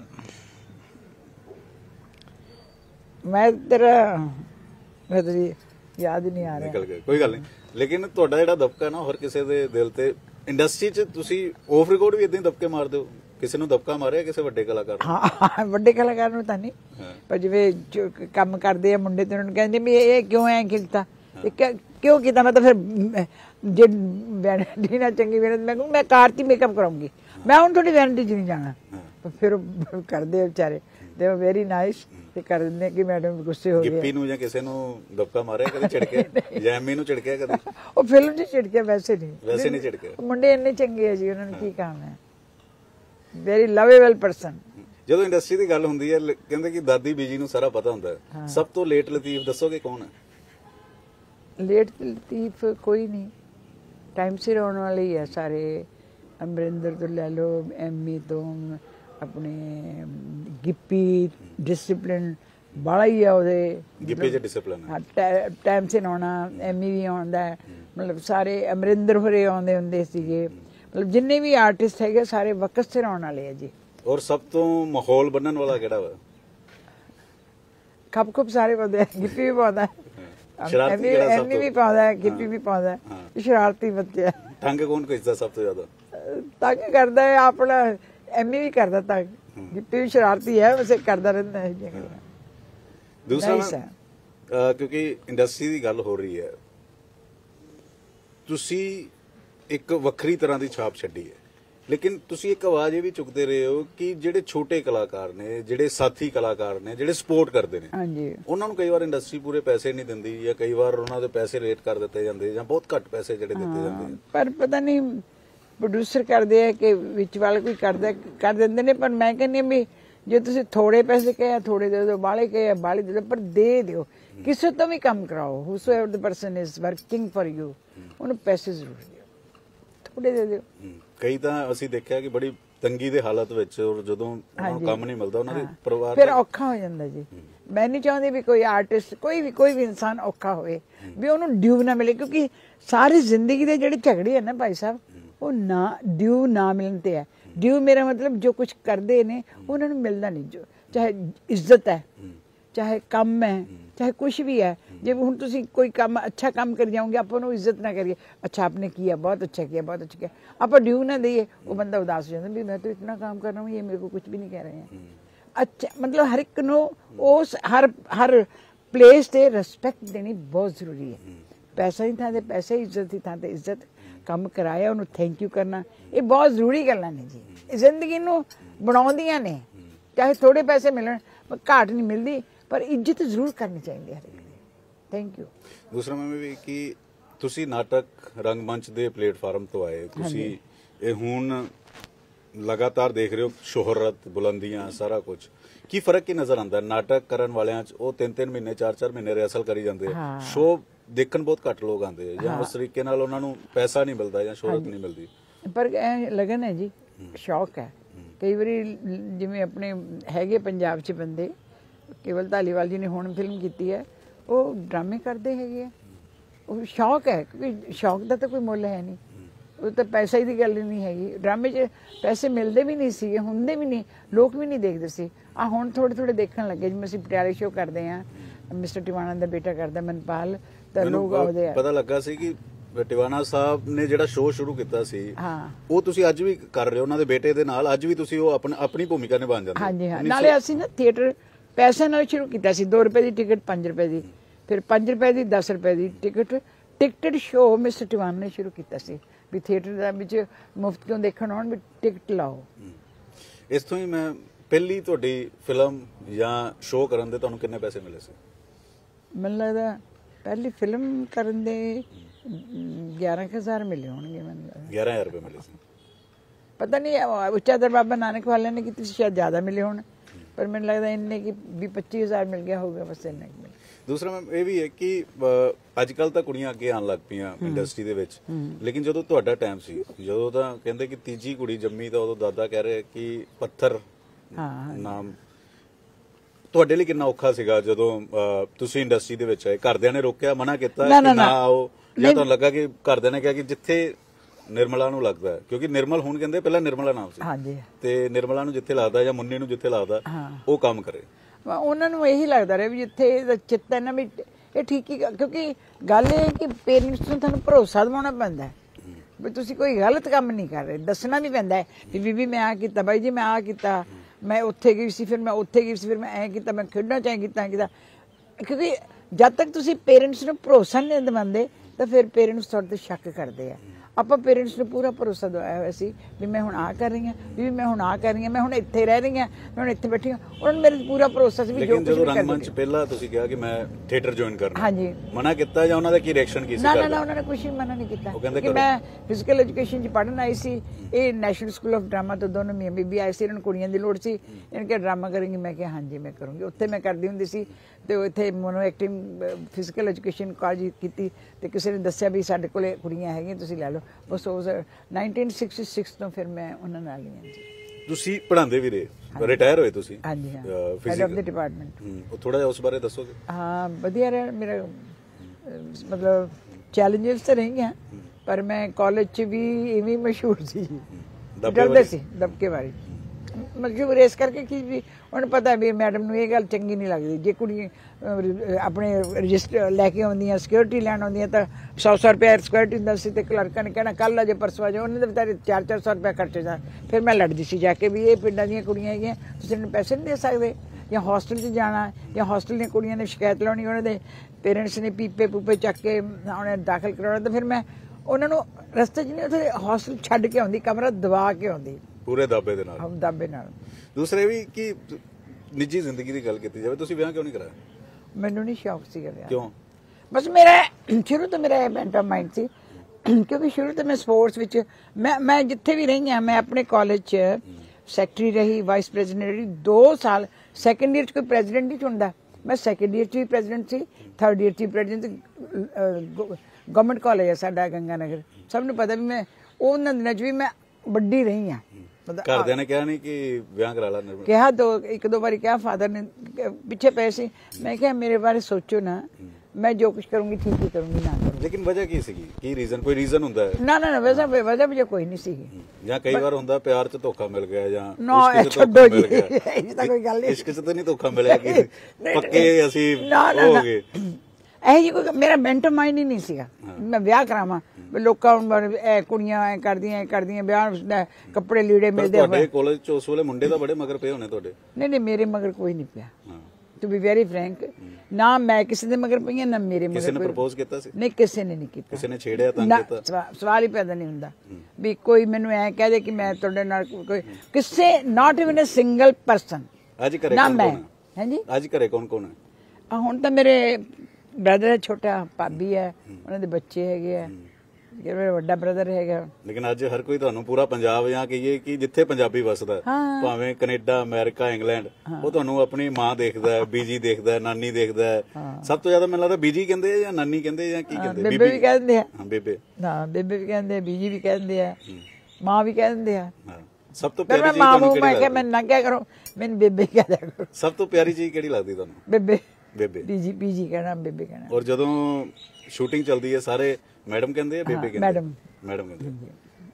ਮੈਂ ਤੇਰਾ ਮਤਲਬ ਯਾਦ ਨਹੀਂ ਆ ਰਿਹਾ, ਨਿਕਲ ਗਿਆ, ਕੋਈ ਗੱਲ ਨਹੀਂ। ਲੇਕਿਨ ਤੁਹਾਡਾ ਜਿਹੜਾ ਦਬਕਾ ਨਾ ਹਰ ਕਿਸੇ ਦੇ ਦਿਲ ਤੇ, ਇੰਡਸਟਰੀ 'ਚ ਤੁਸੀਂ ਆਫ ਰਿਕਾਰਡ ਵੀ ਇਦਾਂ ਹੀ ਦਬਕੇ ਮਾਰਦੇ ਹੋ? ਕਿਸੇ ਨੂੰ ਦਬਕਾ ਮਾਰਿਆ ਕਿਸੇ ਵੱਡੇ ਕਲਾਕਾਰ ਨੂੰ? ਹਾਂ ਵੱਡੇ ਕਲਾਕਾਰ ਨੂੰ ਤਾਂ ਨਹੀਂ, ਪਰ ਜਿਵੇਂ ਕੰਮ ਕਰਦੇ ਆ ਮੁੰਡੇ ਤੇ ਉਹਨਾਂ ਨੂੰ ਕਹਿੰਦੇ ਵੀ ਇਹ ਕਿਉਂ ਐ ਕੀਤਾ, ਕਿਉਂ ਕੀਤਾ, ਮੈਂ ਤਾਂ ਫਿਰ ਜੇ ਵੈਨਿਟੀ ਨਾ ਚੰਗੀ ਵੈਨਿਟੀ ਮੈਂ ਕਹੂੰ ਮੈਂ ਕਾਰ 'ਚ ਮੇਕਅਪ ਕਰਾਉਂਗੀ, ਮੈਂ ਹੁਣ ਥੋੜੀ ਵੈਨਿਟੀ 'ਚ ਨਹੀਂ ਜਾਣਾ। ਫਿਰ ਕਰਦੇ ਵਿਚਾਰੇ ਤੇ ਉਹ ਵੈਰੀ ਨਾਈਸ ਤੇ ਕਰ ਦਿੰਦੇ ਕਿ ਮੈਡਮ ਗੁੱਸੇ ਹੋ ਗਏ। ਗਿੱਪੀ ਨੂੰ ਜਾਂ ਕਿਸੇ ਨੂੰ ਦਬਕਾ ਮਾਰਿਆ ਕਦੇ ਝਿੜਕਿਆ? ਜਾਂ ਐਮੀ ਨੂੰ ਝਿੜਕਿਆ ਕਦੇ? ਉਹ ਫਿਲਮ 'ਚ ਝਿੜਕਿਆ, ਵੈਸੇ ਨਹੀਂ, ਵੈਸੇ ਨਹੀਂ ਝਿੜਕਿਆ। ਮੁੰਡੇ ਇੰਨੇ ਚੰਗੇ ਆ ਜੀ, ਉਹਨਾਂ ਨੂੰ ਕੀ ਕੰਮ ਹੈ, ਵੈਰੀ ਲਵੇਬਲ ਪਰਸਨ। ਜਦੋਂ ਇੰਡਸਟਰੀ ਦੀ ਗੱਲ ਹੁੰਦੀ ਹੈ ਕਹਿੰਦੇ ਕਿ ਦਾਦੀ ਬੀਜੀ ਨੂੰ ਸਾਰਾ ਪਤਾ ਹੁੰਦਾ ਹੈ। ਸਭ ਤੋਂ ਲੇਟ ਲਤੀਫ ਦੱਸੋਗੇ ਕੌਣ ਹੈ? ਲੇਟ ਲਤੀਫ ਕੋਈ ਨਹੀਂ, ਟਾਈਮ ਸਿਰ ਆਉਣ ਵਾਲੇ ਹੀ ਹੈ ਸਾਰੇ। ਅਮਰਿੰਦਰ ਤੋਂ ਲੈ ਲਓ, ਐਮੀ ਤੋਂ, ਆਪਣੇ ਗਿੱਪੀ ਡਿਸਿਪਲਿਨ ਬੜਾ ਹੀ ਆ ਉਹਦੇ, ਗਿੱਪੀ ਚ ਡਿਸਿਪਲਿਨ ਹੈ, ਟਾਈਮ ਸਿਰ ਆਉਣਾ। ਐਮੀ ਵੀ ਆਉਂਦਾ, ਮਤਲਬ ਸਾਰੇ ਅਮਰਿੰਦਰ ਹੋਰੇ ਆਉਂਦੇ ਹੁੰਦੇ ਸੀਗੇ, ਮਤਲਬ ਜਿੰਨੇ ਵੀ ਆਰਟਿਸਟ ਹੈਗੇ ਸਾਰੇ ਵਕਤ ਸਿਰ ਆਉਣ ਵਾਲੇ ਆ ਜੀ। ਔਰ ਸਭ ਤੋਂ ਮਾਹੌਲ ਬੰਨਣ ਵਾਲਾ ਕਿਹੜਾ ਵਾ? ਖੱਪ ਖੱਪ ਸਾਰੇ ਪਾਉਂਦੇ, ਗਿੱਪੀ ਵੀ ਪਾਉਂਦਾ, ਐਮੀ ਵੀ ਪਾਉਂਦਾ, ਗਿੱਪੀ ਵੀ ਪਾਉਂਦਾ, ਸ਼ਰਾਰਤੀ ਬੱਚੇ। ਤੰਗ ਕੌਣ ਖਿੱਚਦਾ ਸਭ ਤੋਂ ਜ਼ਿਆਦਾ? ਤੰਗ ਕਰਦਾ ਹੈ ਆਪਣਾ ਐਮੀ ਵੀ ਕਰਦਾ ਤੰਗ, ਗਿੱਪੀ ਵੀ ਸ਼ਰਾਰਤੀ ਹੈ, ਵੈਸੇ ਕਰਦਾ ਰਹਿੰਦਾ ਹੈ। ਦੂਸਰਾ ਕਿਉਂਕਿ ਇੰਡਸਟਰੀ ਦੀ ਗੱਲ ਹੋ ਰਹੀ ਹੈ, ਤੁਸੀਂ ਇੱਕ ਵੱਖਰੀ ਤਰ੍ਹਾਂ ਦੀ ਛਾਪ ਛੱਡੀ ਹੈ, ਲੇਕਿਨ ਤੁਸੀਂ ਇੱਕ ਆਵਾਜ਼ ਇਹ ਵੀ ਚੁੱਕਦੇ ਰਹੇ ਹੋ ਕਿ ਜਿਹੜੇ ਛੋਟੇ ਕਲਾਕਾਰ ਨੇ, ਜਿਹੜੇ ਸਾਥੀ ਕਲਾਕਾਰ ਨੇ, ਜਿਹੜੇ ਸਪੋਰਟ ਕਰਦੇ ਨੇ, ਹਾਂਜੀ, ਉਹਨਾਂ ਨੂੰ ਕਈ ਵਾਰ ਇੰਡਸਟਰੀ ਪੂਰੇ ਪੈਸੇ ਨਹੀਂ ਦਿੰਦੀ, ਜਾਂ ਕਈ ਵਾਰ ਉਹਨਾਂ ਦੇ ਪੈਸੇ ਲੇਟ ਕਰ ਦਿੱਤੇ ਜਾਂਦੇ, ਜਾਂ ਬਹੁਤ ਘੱਟ ਪੈਸੇ ਜਿਹੜੇ ਦਿੱਤੇ ਜਾਂਦੇ। ਪਰ ਪਤਾ ਨਹੀਂ ਪ੍ਰੋਡਿਊਸਰ ਕਰਦੇ ਆ ਕਿ ਵਿੱਚ ਵਾਲੇ ਕੋਈ ਕਰਦਾ ਕਰ ਦਿੰਦੇ ਨੇ, ਪਰ ਮੈਂ ਕਹਿੰਦੀ ਵੀ ਜੇ ਤੁਸੀਂ ਥੋੜੇ ਪੈਸੇ ਕਹੇ ਥੋੜੇ ਦੇ ਦਿਓ, ਬਾਲੇ ਕਹੇ ਬਾਲੇ ਦੇ ਦਿਓ, ਪਰ ਦੇ ਦਿਓ। ਕਿਸੇ ਤੋਂ ਵੀ ਕੰਮ ਕਰਾਓ, whosoever the person is working for you, ਉਹਨੂੰ ਪੈਸੇ ਜ਼ਰੂਰ ਦਿਓ, ਥੋੜੇ ਦੇ ਦਿਓ। ਕਈ ਤਾਂ ਅਸੀਂ ਦੇਖਿਆ ਕਿ ਬੜੀ ਤੰਗੀ ਦੇ ਹਾਲਤ ਵਿੱਚ, ਔਰ ਜਦੋਂ ਉਹਨਾਂ ਨੂੰ ਕੰਮ ਨਹੀਂ ਮਿਲਦਾ ਉਹਨਾਂ ਦੇ ਪਰਿਵਾਰ ਫਿਰ ਔਖਾ ਹੋ ਜਾਂਦਾ ਜੀ। ਮੈਂ ਨਹੀਂ ਚਾਹੁੰਦੀ ਵੀ ਕੋਈ ਆਰਟਿਸਟ, ਕੋਈ ਵੀ ਕੋਈ ਵੀ ਇਨਸਾਨ ਔਖਾ ਹੋਵੇ, ਵੀ ਉਹਨੂੰ ਡਿਊ ਨਾ ਮਿਲੇ, ਕਿਉਂਕਿ ਸਾਰੀ ਜ਼ਿੰਦਗੀ ਦੇ ਜਿਹੜੇ ਝਗੜੇ ਹੈ ਨਾ ਭਾਈ ਸਾਹਿਬ, ਉਹ ਨਾ ਡਿਊ ਨਾ ਮਿਲਣ ਤੇ ਹੈ। ਡਿਊ ਮੇਰਾ ਮਤਲਬ ਜੋ ਕੁਝ ਕਰਦੇ ਨੇ ਉਹਨਾਂ ਨੂੰ ਮਿਲਦਾ ਨਹੀਂ, ਜੋ ਚਾਹੇ ਇੱਜ਼ਤ ਹੈ, ਚਾਹੇ ਕੰਮ ਹੈ, ਚਾਹੇ ਕੁਝ ਵੀ ਹੈ। ਜੇ ਹੁਣ ਤੁਸੀਂ ਕੋਈ ਕੰਮ ਅੱਛਾ ਕੰਮ ਕਰ ਜਾਓਗੇ, ਆਪਾਂ ਨੂੰ ਇੱਜ਼ਤ ਨਾ ਕਰੀਏ, ਅੱਛਾ आपने किया, बहुत अच्छा किया, बहुत अच्छा किया, आप ड्यू ना दिए, वो बंदा उदास हो जाता है, मैं तो इतना काम कर रहा हूँ, ये मेरे को कुछ भी नहीं कह रहे हैं। अच्छा मतलब हर एक ਨੂੰ ਉਸ ਹਰ ਹਰ ਪਲੇਸ ਤੇ ਰਿਸਪੈਕਟ ਦੇਣੀ ਬਹੁਤ ਜ਼ਰੂਰੀ ਹੈ। ਪੈਸਾ ਦੀ ਥਾਂ ਤੇ ਪੈਸੇ, ਇੱਜ਼ਤ ਦੀ ਥਾਂ ਤੇ ਇੱਜ਼ਤ, ਕੰਮ ਕਰਾਇਆ ਉਹਨੂੰ ਥੈਂਕ ਯੂ ਕਰਨਾ, ਇਹ ਬਹੁਤ ਜ਼ਰੂਰੀ ਗੱਲਾਂ ਨੇ ਜੀ, ਇਹ ਜ਼ਿੰਦਗੀ ਨੂੰ ਬਣਾਉਂਦੀਆਂ ਨੇ। ਚਾਹੇ ਥੋੜੇ ਪੈਸੇ ਮਿਲਣ, ਘਾਟ ਨਹੀਂ ਮਿਲਦੀ, ਪਰ ਇੱਜ਼ਤ ਜ਼ਰੂਰ ਕਰਨੀ ਚਾਹੀਦੀ ਹੈ। Thank you. ਦੂਸਰਾ ਮੈਂ ਵੀ ਕਿ ਤੁਸੀਂ ਨਾਟਕ ਰੰਗਮੰਚ ਦੇ ਪਲੇਟਫਾਰਮ ਤੋਂ ਆਏ, ਤੁਸੀਂ ਇਹ ਹੁਣ ਲਗਾਤਾਰ ਦੇਖ ਰਹੇ ਹੋ ਸ਼ੋਹਰਤ, ਬੁਲੰਦੀਆਂ, ਸਾਰਾ ਕੁਝ, ਕੀ ਫਰਕ ਕੀ ਨਜ਼ਰ ਆਉਂਦਾ ਨਾਟਕ ਕਰਨ ਵਾਲਿਆਂ 'ਚ? ਉਹ ਤਿੰਨ ਤਿੰਨ ਮਹੀਨੇ ਚਾਰ ਚਾਰ ਮਹੀਨੇ ਰਿਹਰਸਲ ਕਰੀ ਜਾਂਦੇ ਆ, ਸ਼ੋਅ ਦੇਖਣ ਬਹੁਤ ਘੱਟ ਲੋਕ ਆਉਂਦੇ ਆ, ਜਾਂ ਉਸ ਤਰੀਕੇ ਨਾਲ ਉਹਨਾਂ ਨੂੰ ਪੈਸਾ ਨਹੀਂ ਮਿਲਦਾ ਜਾਂ ਸ਼ੋਹਰਤ ਨਹੀਂ ਮਿਲਦੀ। ਪਰ ਲਗਨ ਹੈ ਜੀ, ਸ਼ੌਕ ਹੈ। ਕਈ ਵਾਰੀ ਜਿਵੇਂ ਆਪਣੇ ਹੈਗੇ ਪੰਜਾਬ 'ਚ ਬੰਦੇ, ਕੇਵਲ ਧਾਲੀਵਾਲ ਜੀ ਨੇ ਹੁਣ ਫਿਲਮ ਕੀਤੀ ਹੈ, ਉਹ ਡਰਾਮੇ ਕਰਦੇ ਹੈਗੇ ਆ, ਉਹ ਸ਼ੌਕ ਹੈ, ਕਿਉਂਕਿ ਸ਼ੌਕ ਦਾ ਤਾਂ ਕੋਈ ਮੁੱਲ ਹੈ ਨਹੀਂ, ਉਹ ਤਾਂ ਪੈਸਾ ਹੀ ਦੀ ਗੱਲ ਨਹੀਂ ਹੈਗੀ। ਡਰਾਮੇ 'ਚ ਪੈਸੇ ਮਿਲਦੇ ਵੀ ਨਹੀਂ ਸੀਗੇ, ਹੁੰਦੇ ਵੀ ਨਹੀਂ, ਲੋਕ ਵੀ ਨਹੀਂ ਦੇਖਦੇ ਸੀ। ਆ ਹੁਣ ਥੋੜੇ ਥੋੜੇ ਦੇਖਣ ਲੱਗੇ, ਜਿਵੇਂ ਅਸੀਂ ਪਟਿਆਲੇ ਸ਼ੋਅ ਕਰਦੇ ਹਾਂ, ਮਿਸਟਰ ਟਿਵਾਣਾ ਦਾ ਬੇਟਾ ਕਰਦਾ ਮਨਪਾਲ, ਤਾਂ ਲੋਕ ਆਉਂਦੇ ਆ। ਪਤਾ ਲੱਗਾ ਸੀ ਕਿ ਟਿਵਾਣਾ ਸਾਹਿਬ ਨੇ ਜਿਹੜਾ ਸ਼ੋਅ ਸ਼ੁਰੂ ਕੀਤਾ ਸੀ, ਉਹ ਤੁਸੀਂ ਅੱਜ ਵੀ ਕਰ ਰਹੇ ਹੋ ਉਹਨਾਂ ਦੇ ਬੇਟੇ ਦੇ ਨਾਲ, ਅੱਜ ਵੀ ਤੁਸੀਂ ਉਹ ਆਪਣੀ ਆਪਣੀ ਭੂਮਿਕਾ ਨਿਭਾਉਣ ਜਾਂਦੇ ਹੋ। ਹਾਂਜੀ ਹਾਂ, ਨਾਲੇ ਅਸੀਂ ਨਾ ਥੀਏਟਰ ਪੈਸੇ ਨਾਲ ਸ਼ੁਰੂ ਕੀਤਾ ਸੀ, ਦੋ ਰੁਪਏ ਦੀ ਟਿਕਟ, ਪੰਜ ਰੁਪਏ ਦੀ, ਫਿਰ ਪੰਜ ਰੁਪਏ ਦੀ, ਦਸ ਰੁਪਏ ਦੀ ticket, ticketed show mister Tiwana ਨੇ ਸ਼ੁਰੂ ਕੀਤਾ ਸੀ, ਵੀ ਥੀਏਟਰ ਦੇ ਵਿੱਚ ਮੁਫਤ ਕਿਉਂ ਦੇਖਣ ਆਉਣ, ਵੀ ਟਿਕਟ ਲਾਓ। ਇਸ ਤੋਂ ਹੀ ਮੈਂ ਪਹਿਲੀ ਤੁਹਾਡੀ ਫਿਲਮ ਜਾਂ ਸ਼ੋਅ ਕਰਨ ਦੇ ਤੁਹਾਨੂੰ ਕਿੰਨੇ ਪੈਸੇ ਮਿਲੇ ਸੀ? ਮੈਨੂੰ ਲੱਗਦਾ ਪਹਿਲੀ ਫਿਲਮ ਕਰਨ ਦੇ ਗਿਆਰਾਂ ਕੁ ਹਜ਼ਾਰ ਮਿਲੇ ਹੋਣਗੇ ਮੈਨੂੰ ਲੱਗਦਾ। ਗਿਆਰਾਂ ਹਜ਼ਾਰ ਰੁਪਏ ਮਿਲੇ ਸੀ। ਪਤਾ ਨਹੀਂ ਉੱਚਾ ਦਰ ਬਾਬਾ ਨਾਨਕ ਵਾਲਿਆਂ ਨੇ ਕੀਤੀ ਸੀ, ਸ਼ਾਇਦ ਜ਼ਿਆਦਾ ਮਿਲੇ ਹੋਣ, ਪਰ ਮੈਨੂੰ ਲੱਗਦਾ ਇੰਨੇ ਕਿ ਵੀਹ ਪੱਚੀ ਹਜ਼ਾਰ ਮਿਲ ਗਿਆ ਹੋਊਗਾ, ਬਸ ਇੰਨਾ ਕੁ ਮਿਲ। ਦੂਸਰਾ ਮੈਮ ਇਹ ਵੀ ਹੈ ਕਿ ਅੱਜ ਕੱਲ ਤਾਂ ਕੁੜੀਆਂ ਅੱਗੇ ਆਉਣ ਲੱਗ ਪਈਆਂ ਇੰਡਸਟਰੀ ਦੇ ਵਿੱਚ, ਲੇਕਿਨ ਜਦੋਂ ਤੁਹਾਡਾ ਟਾਈਮ ਸੀ, ਜਦੋਂ ਤਾਂ ਕਹਿੰਦੇ ਕਿ ਤੀਜੀ ਕੁੜੀ ਜੰਮੀ ਤਾਂ ਉਦੋਂ ਦਾਦਾ ਕਹਿ ਰਹੇ ਕਿ ਪੱਥਰ ਹਾਂ ਨਾਮ, ਤੁਹਾਡੇ ਲਈ ਕਿੰਨਾ ਔਖਾ ਸੀਗਾ ਜਦੋਂ ਤੁਸੀਂ ਇੰਡਸਟਰੀ ਦੇ ਵਿੱਚ ਆਏ? ਘਰਦਿਆਂ ਨੇ ਰੋਕਿਆ, ਮਨਾ ਕੀਤਾ ਕਿ ਨਾ ਆਓ, ਜਾਂ ਤੁਹਾਨੂੰ ਲੱਗਾ ਕਿ ਘਰਦਿਆਂ ਨੇ ਕਿਹਾ ਕਿ ਜਿੱਥੇ ਨਿਰਮਲਾ ਨੂੰ ਲੱਗਦਾ, ਕਿਉਂਕਿ ਨਿਰਮਲ ਹੁਣ ਕਹਿੰਦੇ ਪਹਿਲਾਂ ਨਿਰਮਲਾ ਨਾਮ ਸੀ, ਹਾਂਜੀ, ਤੇ ਨਿਰਮਲਾ ਨੂੰ ਜਿੱਥੇ ਲੱਗਦਾ ਜਾਂ ਮੁੰਨੀ ਨੂੰ ਜਿੱਥੇ ਲੱਗਦਾ ਉਹ ਕੰਮ ਕਰੇ? ਉਹਨਾਂ ਨੂੰ ਇਹੀ ਲੱਗਦਾ ਰਿਹਾ ਵੀ ਜਿੱਥੇ ਇਹਦਾ ਚਿੱਤ ਹੈ ਨਾ ਵੀ ਇਹ ਠੀਕ ਹੀ, ਕਿਉਂਕਿ ਗੱਲ ਇਹ ਹੈ ਕਿ ਪੇਰੈਂਟਸ ਨੂੰ ਤੁਹਾਨੂੰ ਭਰੋਸਾ ਦਿਵਾਉਣਾ ਪੈਂਦਾ ਹੈ ਵੀ ਤੁਸੀਂ ਕੋਈ ਗਲਤ ਕੰਮ ਨਹੀਂ ਕਰ ਰਹੇ, ਦੱਸਣਾ ਵੀ ਪੈਂਦਾ ਹੈ ਵੀ ਬੀਬੀ ਮੈਂ ਆ ਕੀਤਾ, ਬਾਈ ਜੀ ਮੈਂ ਆ ਕੀਤਾ, ਮੈਂ ਉੱਥੇ ਗਈ ਸੀ, ਫਿਰ ਮੈਂ ਉੱਥੇ ਗਈ ਸੀ, ਫਿਰ ਮੈਂ ਐਂ ਕੀਤਾ, ਮੈਂ ਖੇਡਣਾ ਚਾਹ ਕੀਤਾ ਕੀਤਾ ਕਿਉਂਕਿ ਜਦ ਤੱਕ ਤੁਸੀਂ ਪੇਰੈਂਟਸ ਨੂੰ ਭਰੋਸਾ ਨਹੀਂ ਦਿਵਾਉਂਦੇ ਤਾਂ ਫਿਰ ਪੇਰੈਂਟਸ ਤੁਹਾਡੇ ਤੇ ਸ਼ੱਕ ਕਰਦੇ ਆ। ਆਪਾਂ ਪੇਰੈਂਟਸ ਨੂੰ ਪੂਰਾ ਭਰੋਸਾ ਦਵਾਇਆ ਹੋਇਆ ਸੀ ਵੀ ਮੈਂ ਹੁਣ ਆ ਕਰ ਰਹੀ ਹਾਂ, ਵੀ ਮੈਂ ਹੁਣ ਆ ਕਰ ਰਹੀ ਹਾਂ, ਮੈਂ ਹੁਣ ਇੱਥੇ ਰਹਿ ਰਹੀ ਹਾਂ, ਮੈਂ ਹੁਣ ਇੱਥੇ ਬੈਠੀ ਹਾਂ, ਉਹਨਾਂ ਨੂੰ ਮੇਰੇ ਤੇ ਪੂਰਾ ਭਰੋਸਾ ਸੀ ਵੀ ਜੋ ਕੁਝ ਜਦੋਂ ਰੰਗਮੰਚ ਪਹਿਲਾਂ ਤੁਸੀਂ ਕਿਹਾ ਕਿ ਮੈਂ ਥੀਏਟਰ ਜੁਆਇਨ ਕਰਨਾ, ਹਾਂਜੀ, ਮਨਾ ਕੀਤਾ ਜਾਂ ਉਹਨਾਂ ਦਾ ਕੀ ਰਿਐਕਸ਼ਨ ਕੀ ਸੀ? ਨਾ ਨਾ ਉਹਨਾਂ ਨੇ ਕੁਝ ਮਨਾ ਨਹੀਂ ਕੀਤਾ ਕਿ ਮੈਂ ਫਿਜ਼ੀਕਲ ਐਜੂਕੇਸ਼ਨ 'ਚ ਪੜ੍ਹਨ ਆਈ ਸੀ, ਇਹ ਨੈਸ਼ਨਲ ਸਕੂਲ ਆਫ ਡਰਾਮਾ ਤੋਂ ਦੋਨੋਂ ਮੀਆਂ ਬੀਬੀ ਆਏ ਸੀ, ਇਹਨਾਂ ਨੂੰ ਕੁੜੀਆਂ ਦੀ ਲੋੜ ਸੀ, ਇਹਨਾਂ ਕਿਹਾ ਡਰਾਮਾ ਕਰੇਂਗੀ, ਮੈਂ ਕਿਹਾ ਹਾਂਜੀ ਮੈਂ ਕਰੂੰਗੀ। ਉੱਥੇ ਮੈਂ ਕਰਦੀ ਹੁੰਦੀ ਸੀ ਤੇ ਇੱਥੇ mono acting physical education college ਕੀਤੀ ਤੇ ਕਿਸੇ ਨੇ ਦੱਸਿਆ ਵੀ ਸਾਡੇ ਕੋਲੇ ਕੁੜੀਆਂ ਹੈਗੀਆਂ, ਤੁਸੀਂ ਲੈ ਲਓ। ਬਸ ਉਸ ਨਾਈਨਟੀਨ ਸਿਕਸਟੀ ਸਿਕਸ ਤੋਂ ਫਿਰ ਮੈਂ ਉਹਨਾਂ ਨਾਲ ਹੀ ਹਾਂ ਜੀ। ਤੁਸੀਂ ਪੜ੍ਹਾਉਂਦੇ ਵੀ ਰਹੇ, ਰਿਟਾਇਰ ਹੋਏ ਤੁਸੀਂ? ਹਾਂਜੀ ਹਾਂ, ਹੈਡ ਆਫ ਦ ਡਿਪਾਰਟਮੈਂਟ। ਉਹ ਥੋੜਾ ਜਿਹਾ ਉਸ ਬਾਰੇ ਦੱਸੋਗੇ? ਹਾਂ ਵਧੀਆ ਰਿਹਾ ਮੇਰਾ, ਮਤਲਬ ਚੈਲੰਜਸ ਤਾਂ ਰਹੀਆਂ, ਪਰ ਮੈਂ ਕਾਲਜ 'ਚ ਵੀ ਇਵੇਂ ਮਸ਼ਹੂਰ ਸੀ, ਡਰਦੇ ਸੀ ਦਬਕੇ ਬਾਰੇ, ਮਸ਼ਹੂਰ ਇਸ ਕਰਕੇ ਕਿ ਵੀ ਉਹਨੂੰ ਪਤਾ ਵੀ ਮੈਡਮ ਨੂੰ ਇਹ ਗੱਲ ਚੰਗੀ ਨਹੀਂ ਲੱਗਦੀ ਜੇ ਕੁੜੀ ਆਪਣੇ ਰਜਿਸਟਰ ਲੈ ਕੇ ਆਉਂਦੀਆਂ, ਸਿਕਿਉਰਿਟੀ ਲੈਣ ਆਉਂਦੀਆਂ ਤਾਂ ਸੌ ਸੌ ਰੁਪਇਆ ਸਿਕਿਉਰਿਟੀ ਹੁੰਦਾ ਸੀ ਤੇ ਕਲਰਕਾਂ ਨੇ ਕਹਿਣਾ ਕੱਲ੍ਹ ਅਜੇ ਪਰਸੋਂ ਆ ਜਾਓ, ਉਹਨੇ ਤਾਂ ਵਿਚਾਰੇ ਚਾਰ ਚਾਰ ਸੌ ਰੁਪਇਆ ਖਰਚੇ ਦਾ। ਫਿਰ ਮੈਂ ਲੜਦੀ ਸੀ ਜਾ ਕੇ ਵੀ ਇਹ ਪਿੰਡਾਂ ਦੀਆਂ ਕੁੜੀਆਂ ਹੈਗੀਆਂ, ਤੁਸੀਂ ਇਹਨੂੰ ਪੈਸੇ ਨਹੀਂ ਦੇ ਸਕਦੇ, ਜਾਂ ਹੋਸਟਲ 'ਚ ਜਾਣਾ, ਜਾਂ ਹੋਸਟਲ ਦੀਆਂ ਕੁੜੀਆਂ ਨੇ ਸ਼ਿਕਾਇਤ ਲਾਉਣੀ, ਉਹਨਾਂ ਦੇ ਪੇਰੈਂਟਸ ਨੇ ਪੀਪੇ ਪੂਪੇ ਚੱਕ ਕੇ ਉਹਨੇ ਦਾਖਲ ਕਰਾਉਣਾ, ਤਾਂ ਫਿਰ ਮੈਂ ਉਹਨਾਂ ਨੂੰ ਰਸਤੇ 'ਚ ਨਹੀਂ ਉੱਥੇ ਹੋਸਟਲ ਛੱਡ ਕੇ ਆਉਂਦੀ, ਕਮਰਾ ਦਵਾ ਕੇ ਆਉਂਦੀ ਪੂਰੇ ਦਾਬੇ ਦੇ ਨਾਲ। ਦਾਬੇ ਨਾਲ। ਦੂਸਰੇ ਵੀ ਕਿ ਨਿੱਜੀ ਜ਼ਿੰਦਗੀ ਦੀ ਗੱਲ ਕੀਤੀ ਜਾਵੇ, ਤੁਸੀਂ ਵਿਆਹ ਕਿਉਂ ਨਹੀਂ ਕਰਾਇਆ? ਮੈਨੂੰ ਨਹੀਂ ਸ਼ੌਕ ਸੀਗਾ ਵਿਆਹ। ਕਿਉਂ? ਬਸ ਮੇਰਾ ਸ਼ੁਰੂ ਤੋਂ ਮੇਰਾ ਬੈਂਟ ਆਫ ਮਾਈਂਡ ਸੀ, ਕਿਉਂਕਿ ਸ਼ੁਰੂ ਤੋਂ ਮੈਂ ਸਪੋਰਟਸ ਵਿੱਚ, ਮੈਂ ਮੈਂ ਜਿੱਥੇ ਵੀ ਰਹੀ ਹਾਂ, ਮੈਂ ਆਪਣੇ ਕਾਲਜ 'ਚ ਸੈਕਟਰੀ ਰਹੀ, ਵਾਈਸ ਪ੍ਰੈਜ਼ੀਡੈਂਟ ਰਹੀ ਦੋ ਸਾਲ। ਸੈਕੰਡ ਈਅਰ 'ਚ ਕੋਈ ਪ੍ਰੈਜ਼ੀਡੈਂਟ ਨਹੀਂ ਚੁਣਦਾ, ਮੈਂ ਸੈਕੰਡ ਈਅਰ 'ਚ ਵੀ ਪ੍ਰੈਜ਼ੀਡੈਂਟ ਸੀ, ਥਰਡ ਈਅਰ 'ਚ ਵੀ ਪ੍ਰੈਜ਼ੀਡੈਂਟ। ਗਵਰਨਮੈਂਟ ਕਾਲਜ ਹੈ ਸਾਡਾ ਗੰਗਾ ਨਗਰ, ਸਭ ਨੂੰ ਪਤਾ ਵੀ ਮੈਂ ਉਹਨਾਂ ਦਿਨਾਂ 'ਚ ਵੀ ਮੈਂ ਵੱਡੀ ਰਹੀ ਹਾਂ। ਘਰਦਿਆਂ ਨੇ ਕਿਹਾ ਨਹੀਂ ਕਿ ਵਿਆਹ ਕਰਾ ਲਾ? ਕਿਹਾ ਦੋ ਇੱਕ ਦੋ ਵਾਰੀ ਕਿਹਾ, ਫਾਦਰ ਨੇ ਪਿੱਛੇ ਪਏ ਸੀ, ਮੈਂ ਕਿਹਾ ਮੇਰੇ ਬਾਰੇ ਸੋਚੋ ਨਾ, ਮੈਂ ਜੋ ਕੁਝ ਕਰੂੰਗੀ ਠੀਕ ਹੀ ਕਰੂੰਗੀ, ਨਾ ਕਰੂੰਗੀ। ਲੇਕਿਨ ਵਜ੍ਹਾ ਕੀ ਸੀਗੀ? ਕੀ ਰੀਜ਼ਨ? ਕੋਈ ਰੀਜ਼ਨ ਹੁੰਦਾ ਹੈ? ਨਾ ਨਾ ਵਜ੍ਹਾ ਵਜ੍ਹਾ ਵਜ੍ਹਾ ਕੋਈ ਨਹੀਂ ਸੀਗੀ। ਜਾਂ ਕਈ ਵਾਰ ਹੁੰਦਾ ਪਿਆਰ 'ਚ ਧੋਖਾ ਮਿਲ ਗਿਆ, ਜਾਂ ਨਾ ਛੱਡੋ ਜੀ, ਇਹ ਤਾਂ ਕੋਈ ਗੱਲ ਨਹੀਂ। ਇਸ਼ਕ 'ਚ ਤਾਂ ਨਹੀਂ ਧੋਖਾ ਮਿਲਿਆ ਕਿ ਪੱਕੇ ਅਸੀਂ ਹੋ ਗਏ? ਇਹ ਜੀ ਕੋਈ ਮੇਰਾ ਮੈਂਟ ਮਾਈਂਡ ਹੀ ਨਹੀਂ ਸੀਗਾ ਮੈਂ ਵਿਆਹ ਕਰਾਵਾਂ, ਲੋਕਾਂ ਨੂੰ ਕੁੜੀਆਂ ਐ ਕਰਦੀਆਂ ਐ ਕਰਦੀਆਂ, ਵਿਆਹ ਕੱਪੜੇ ਲੀੜੇ ਮਿਲਦੇ। ਤੁਹਾਡੇ ਕਾਲਜ 'ਚ ਉਸ ਵੇਲੇ ਮੁੰਡੇ ਤਾਂ ਬੜੇ ਮਗਰ ਪਏ ਹੋਣੇ ਤੁਹਾਡੇ? ਨਹੀਂ ਨਹੀਂ, ਮੇਰੇ ਮਗਰ ਕੋਈ ਨਹੀਂ ਪਿਆ, ਟੂ ਬੀ ਵੈਰੀ ਫਰੈਂਕ। ਨਾ ਮੈਂ ਕਿਸੇ ਦੇ ਮਗਰ ਪਈ, ਨਾ ਮੇਰੇ ਮਗਰ। ਕਿਸੇ ਨੇ ਪ੍ਰਪੋਜ਼ ਕੀਤਾ ਸੀ? ਨਹੀਂ, ਕਿਸੇ ਨੇ ਨਹੀਂ ਕੀਤਾ। ਕਿਸੇ ਨੇ ਛੇੜਿਆ ਤਾਂ ਕੀਤਾ? ਸਵਾਲ ਹੀ ਪੈਦਾ ਨਹੀਂ ਹੁੰਦਾ ਵੀ ਕੋਈ ਮੈਨੂੰ ਐ ਕਹਿ ਦੇ ਕਿ ਮੈਂ ਤੁਹਾਡੇ ਨਾਲ ਕੋਈ, ਕਿਸੇ not even a single person. ਅੱਜ ਘਰੇ ਕੌਣ ਕੌਣ ਹੈ? ਹਾਂਜੀ, ਅੱਜ ਘਰੇ ਕੌਣ ਕੌਣ ਹੈ? ਹੁਣ ਤਾਂ ਮੇਰੇ ਬ੍ਰਦਰ ਹੈ ਛੋਟਾ, ਭਾਬੀ ਹੈ, ਉਹਨਾਂ ਦੇ ਬੱਚੇ ਹੈਗੇ ਆ, ਮੇਰਾ ਵੱਡਾ ਬ੍ਰਦਰ ਹੈਗਾ। ਲੇਕਿਨ ਅੱਜ ਹਰ ਕੋਈ ਤੁਹਾਨੂੰ ਪੂਰਾ ਪੰਜਾਬ, ਜਾਂ ਕਹੀਏ ਕਿ ਜਿੱਥੇ ਪੰਜਾਬੀ ਵਸਦਾ, ਭਾਵੇਂ ਕੈਨੇਡਾ, ਅਮਰੀਕਾ, ਇੰਗਲੈਂਡ, ਉਹ ਤੁਹਾਨੂੰ ਆਪਣੀ ਮਾਂ ਦੇਖਦਾ ਹੈ, ਬੀਜੀ ਦੇਖਦਾ ਹੈ, ਨਾਨੀ ਦੇਖਦਾ ਹੈ। ਸਭ ਤੋਂ ਜ਼ਿਆਦਾ ਮੈਨੂੰ ਲੱਗਦਾ ਬੀਜੀ ਕਹਿੰਦੇ ਆ ਜਾਂ ਨਾਨੀ ਕਹਿੰਦੇ ਜਾਂ ਕੀ ਕਹਿੰਦੇ? ਬੇਬੇ ਵੀ ਕਹਿੰਦੇ ਆ। ਹਾਂ ਬੇਬੇ, ਹਾਂ ਬੇਬੇ ਵੀ ਕਹਿੰਦੇ, ਬੀਜੀ ਵੀ ਕਹਿੰਦੇ ਆ, ਮਾਂ ਵੀ ਕਹਿੰਦੇ ਆ। ਸਭ ਤੋਂ ਪਿਆਰੀ ਚੀਜ਼ ਤੁਹਾਨੂੰ ਕਿਹੜੀ ਲੱਗਦੀ? ਮੈਂ ਕਿਹਾ ਮੈਂ ਨਾ ਕਿਹਾ ਕਰੋ, ਮੈਨੂੰ ਬੇਬੇ ਕਹਿ ਦਿਆ ਕਰੋ। ਸਭ ਤੋਂ ਪਿਆਰੀ ਚੀਜ਼ ਕਿਹੜੀ ਲੱਗਦੀ ਤੁਹਾਨੂੰ? ਬੇਬੇ। ਬੇਬੇ। ਬੀਜੀ ਬੀਜੀ ਕਹਿਣਾ, ਬੇਬੇ ਕਹਿਣਾ। ਔਰ ਜਦੋਂ ਸ਼ੂਟਿੰਗ ਚੱਲਦੀ ਹੈ ਸਾਰੇ ਮੈਡਮ ਕਹਿੰਦੇ ਆ, ਬੇਬੇ ਕਹਿੰਦੇ? ਮੈਡਮ ਮੈਡਮ ਕਹਿੰਦੇ।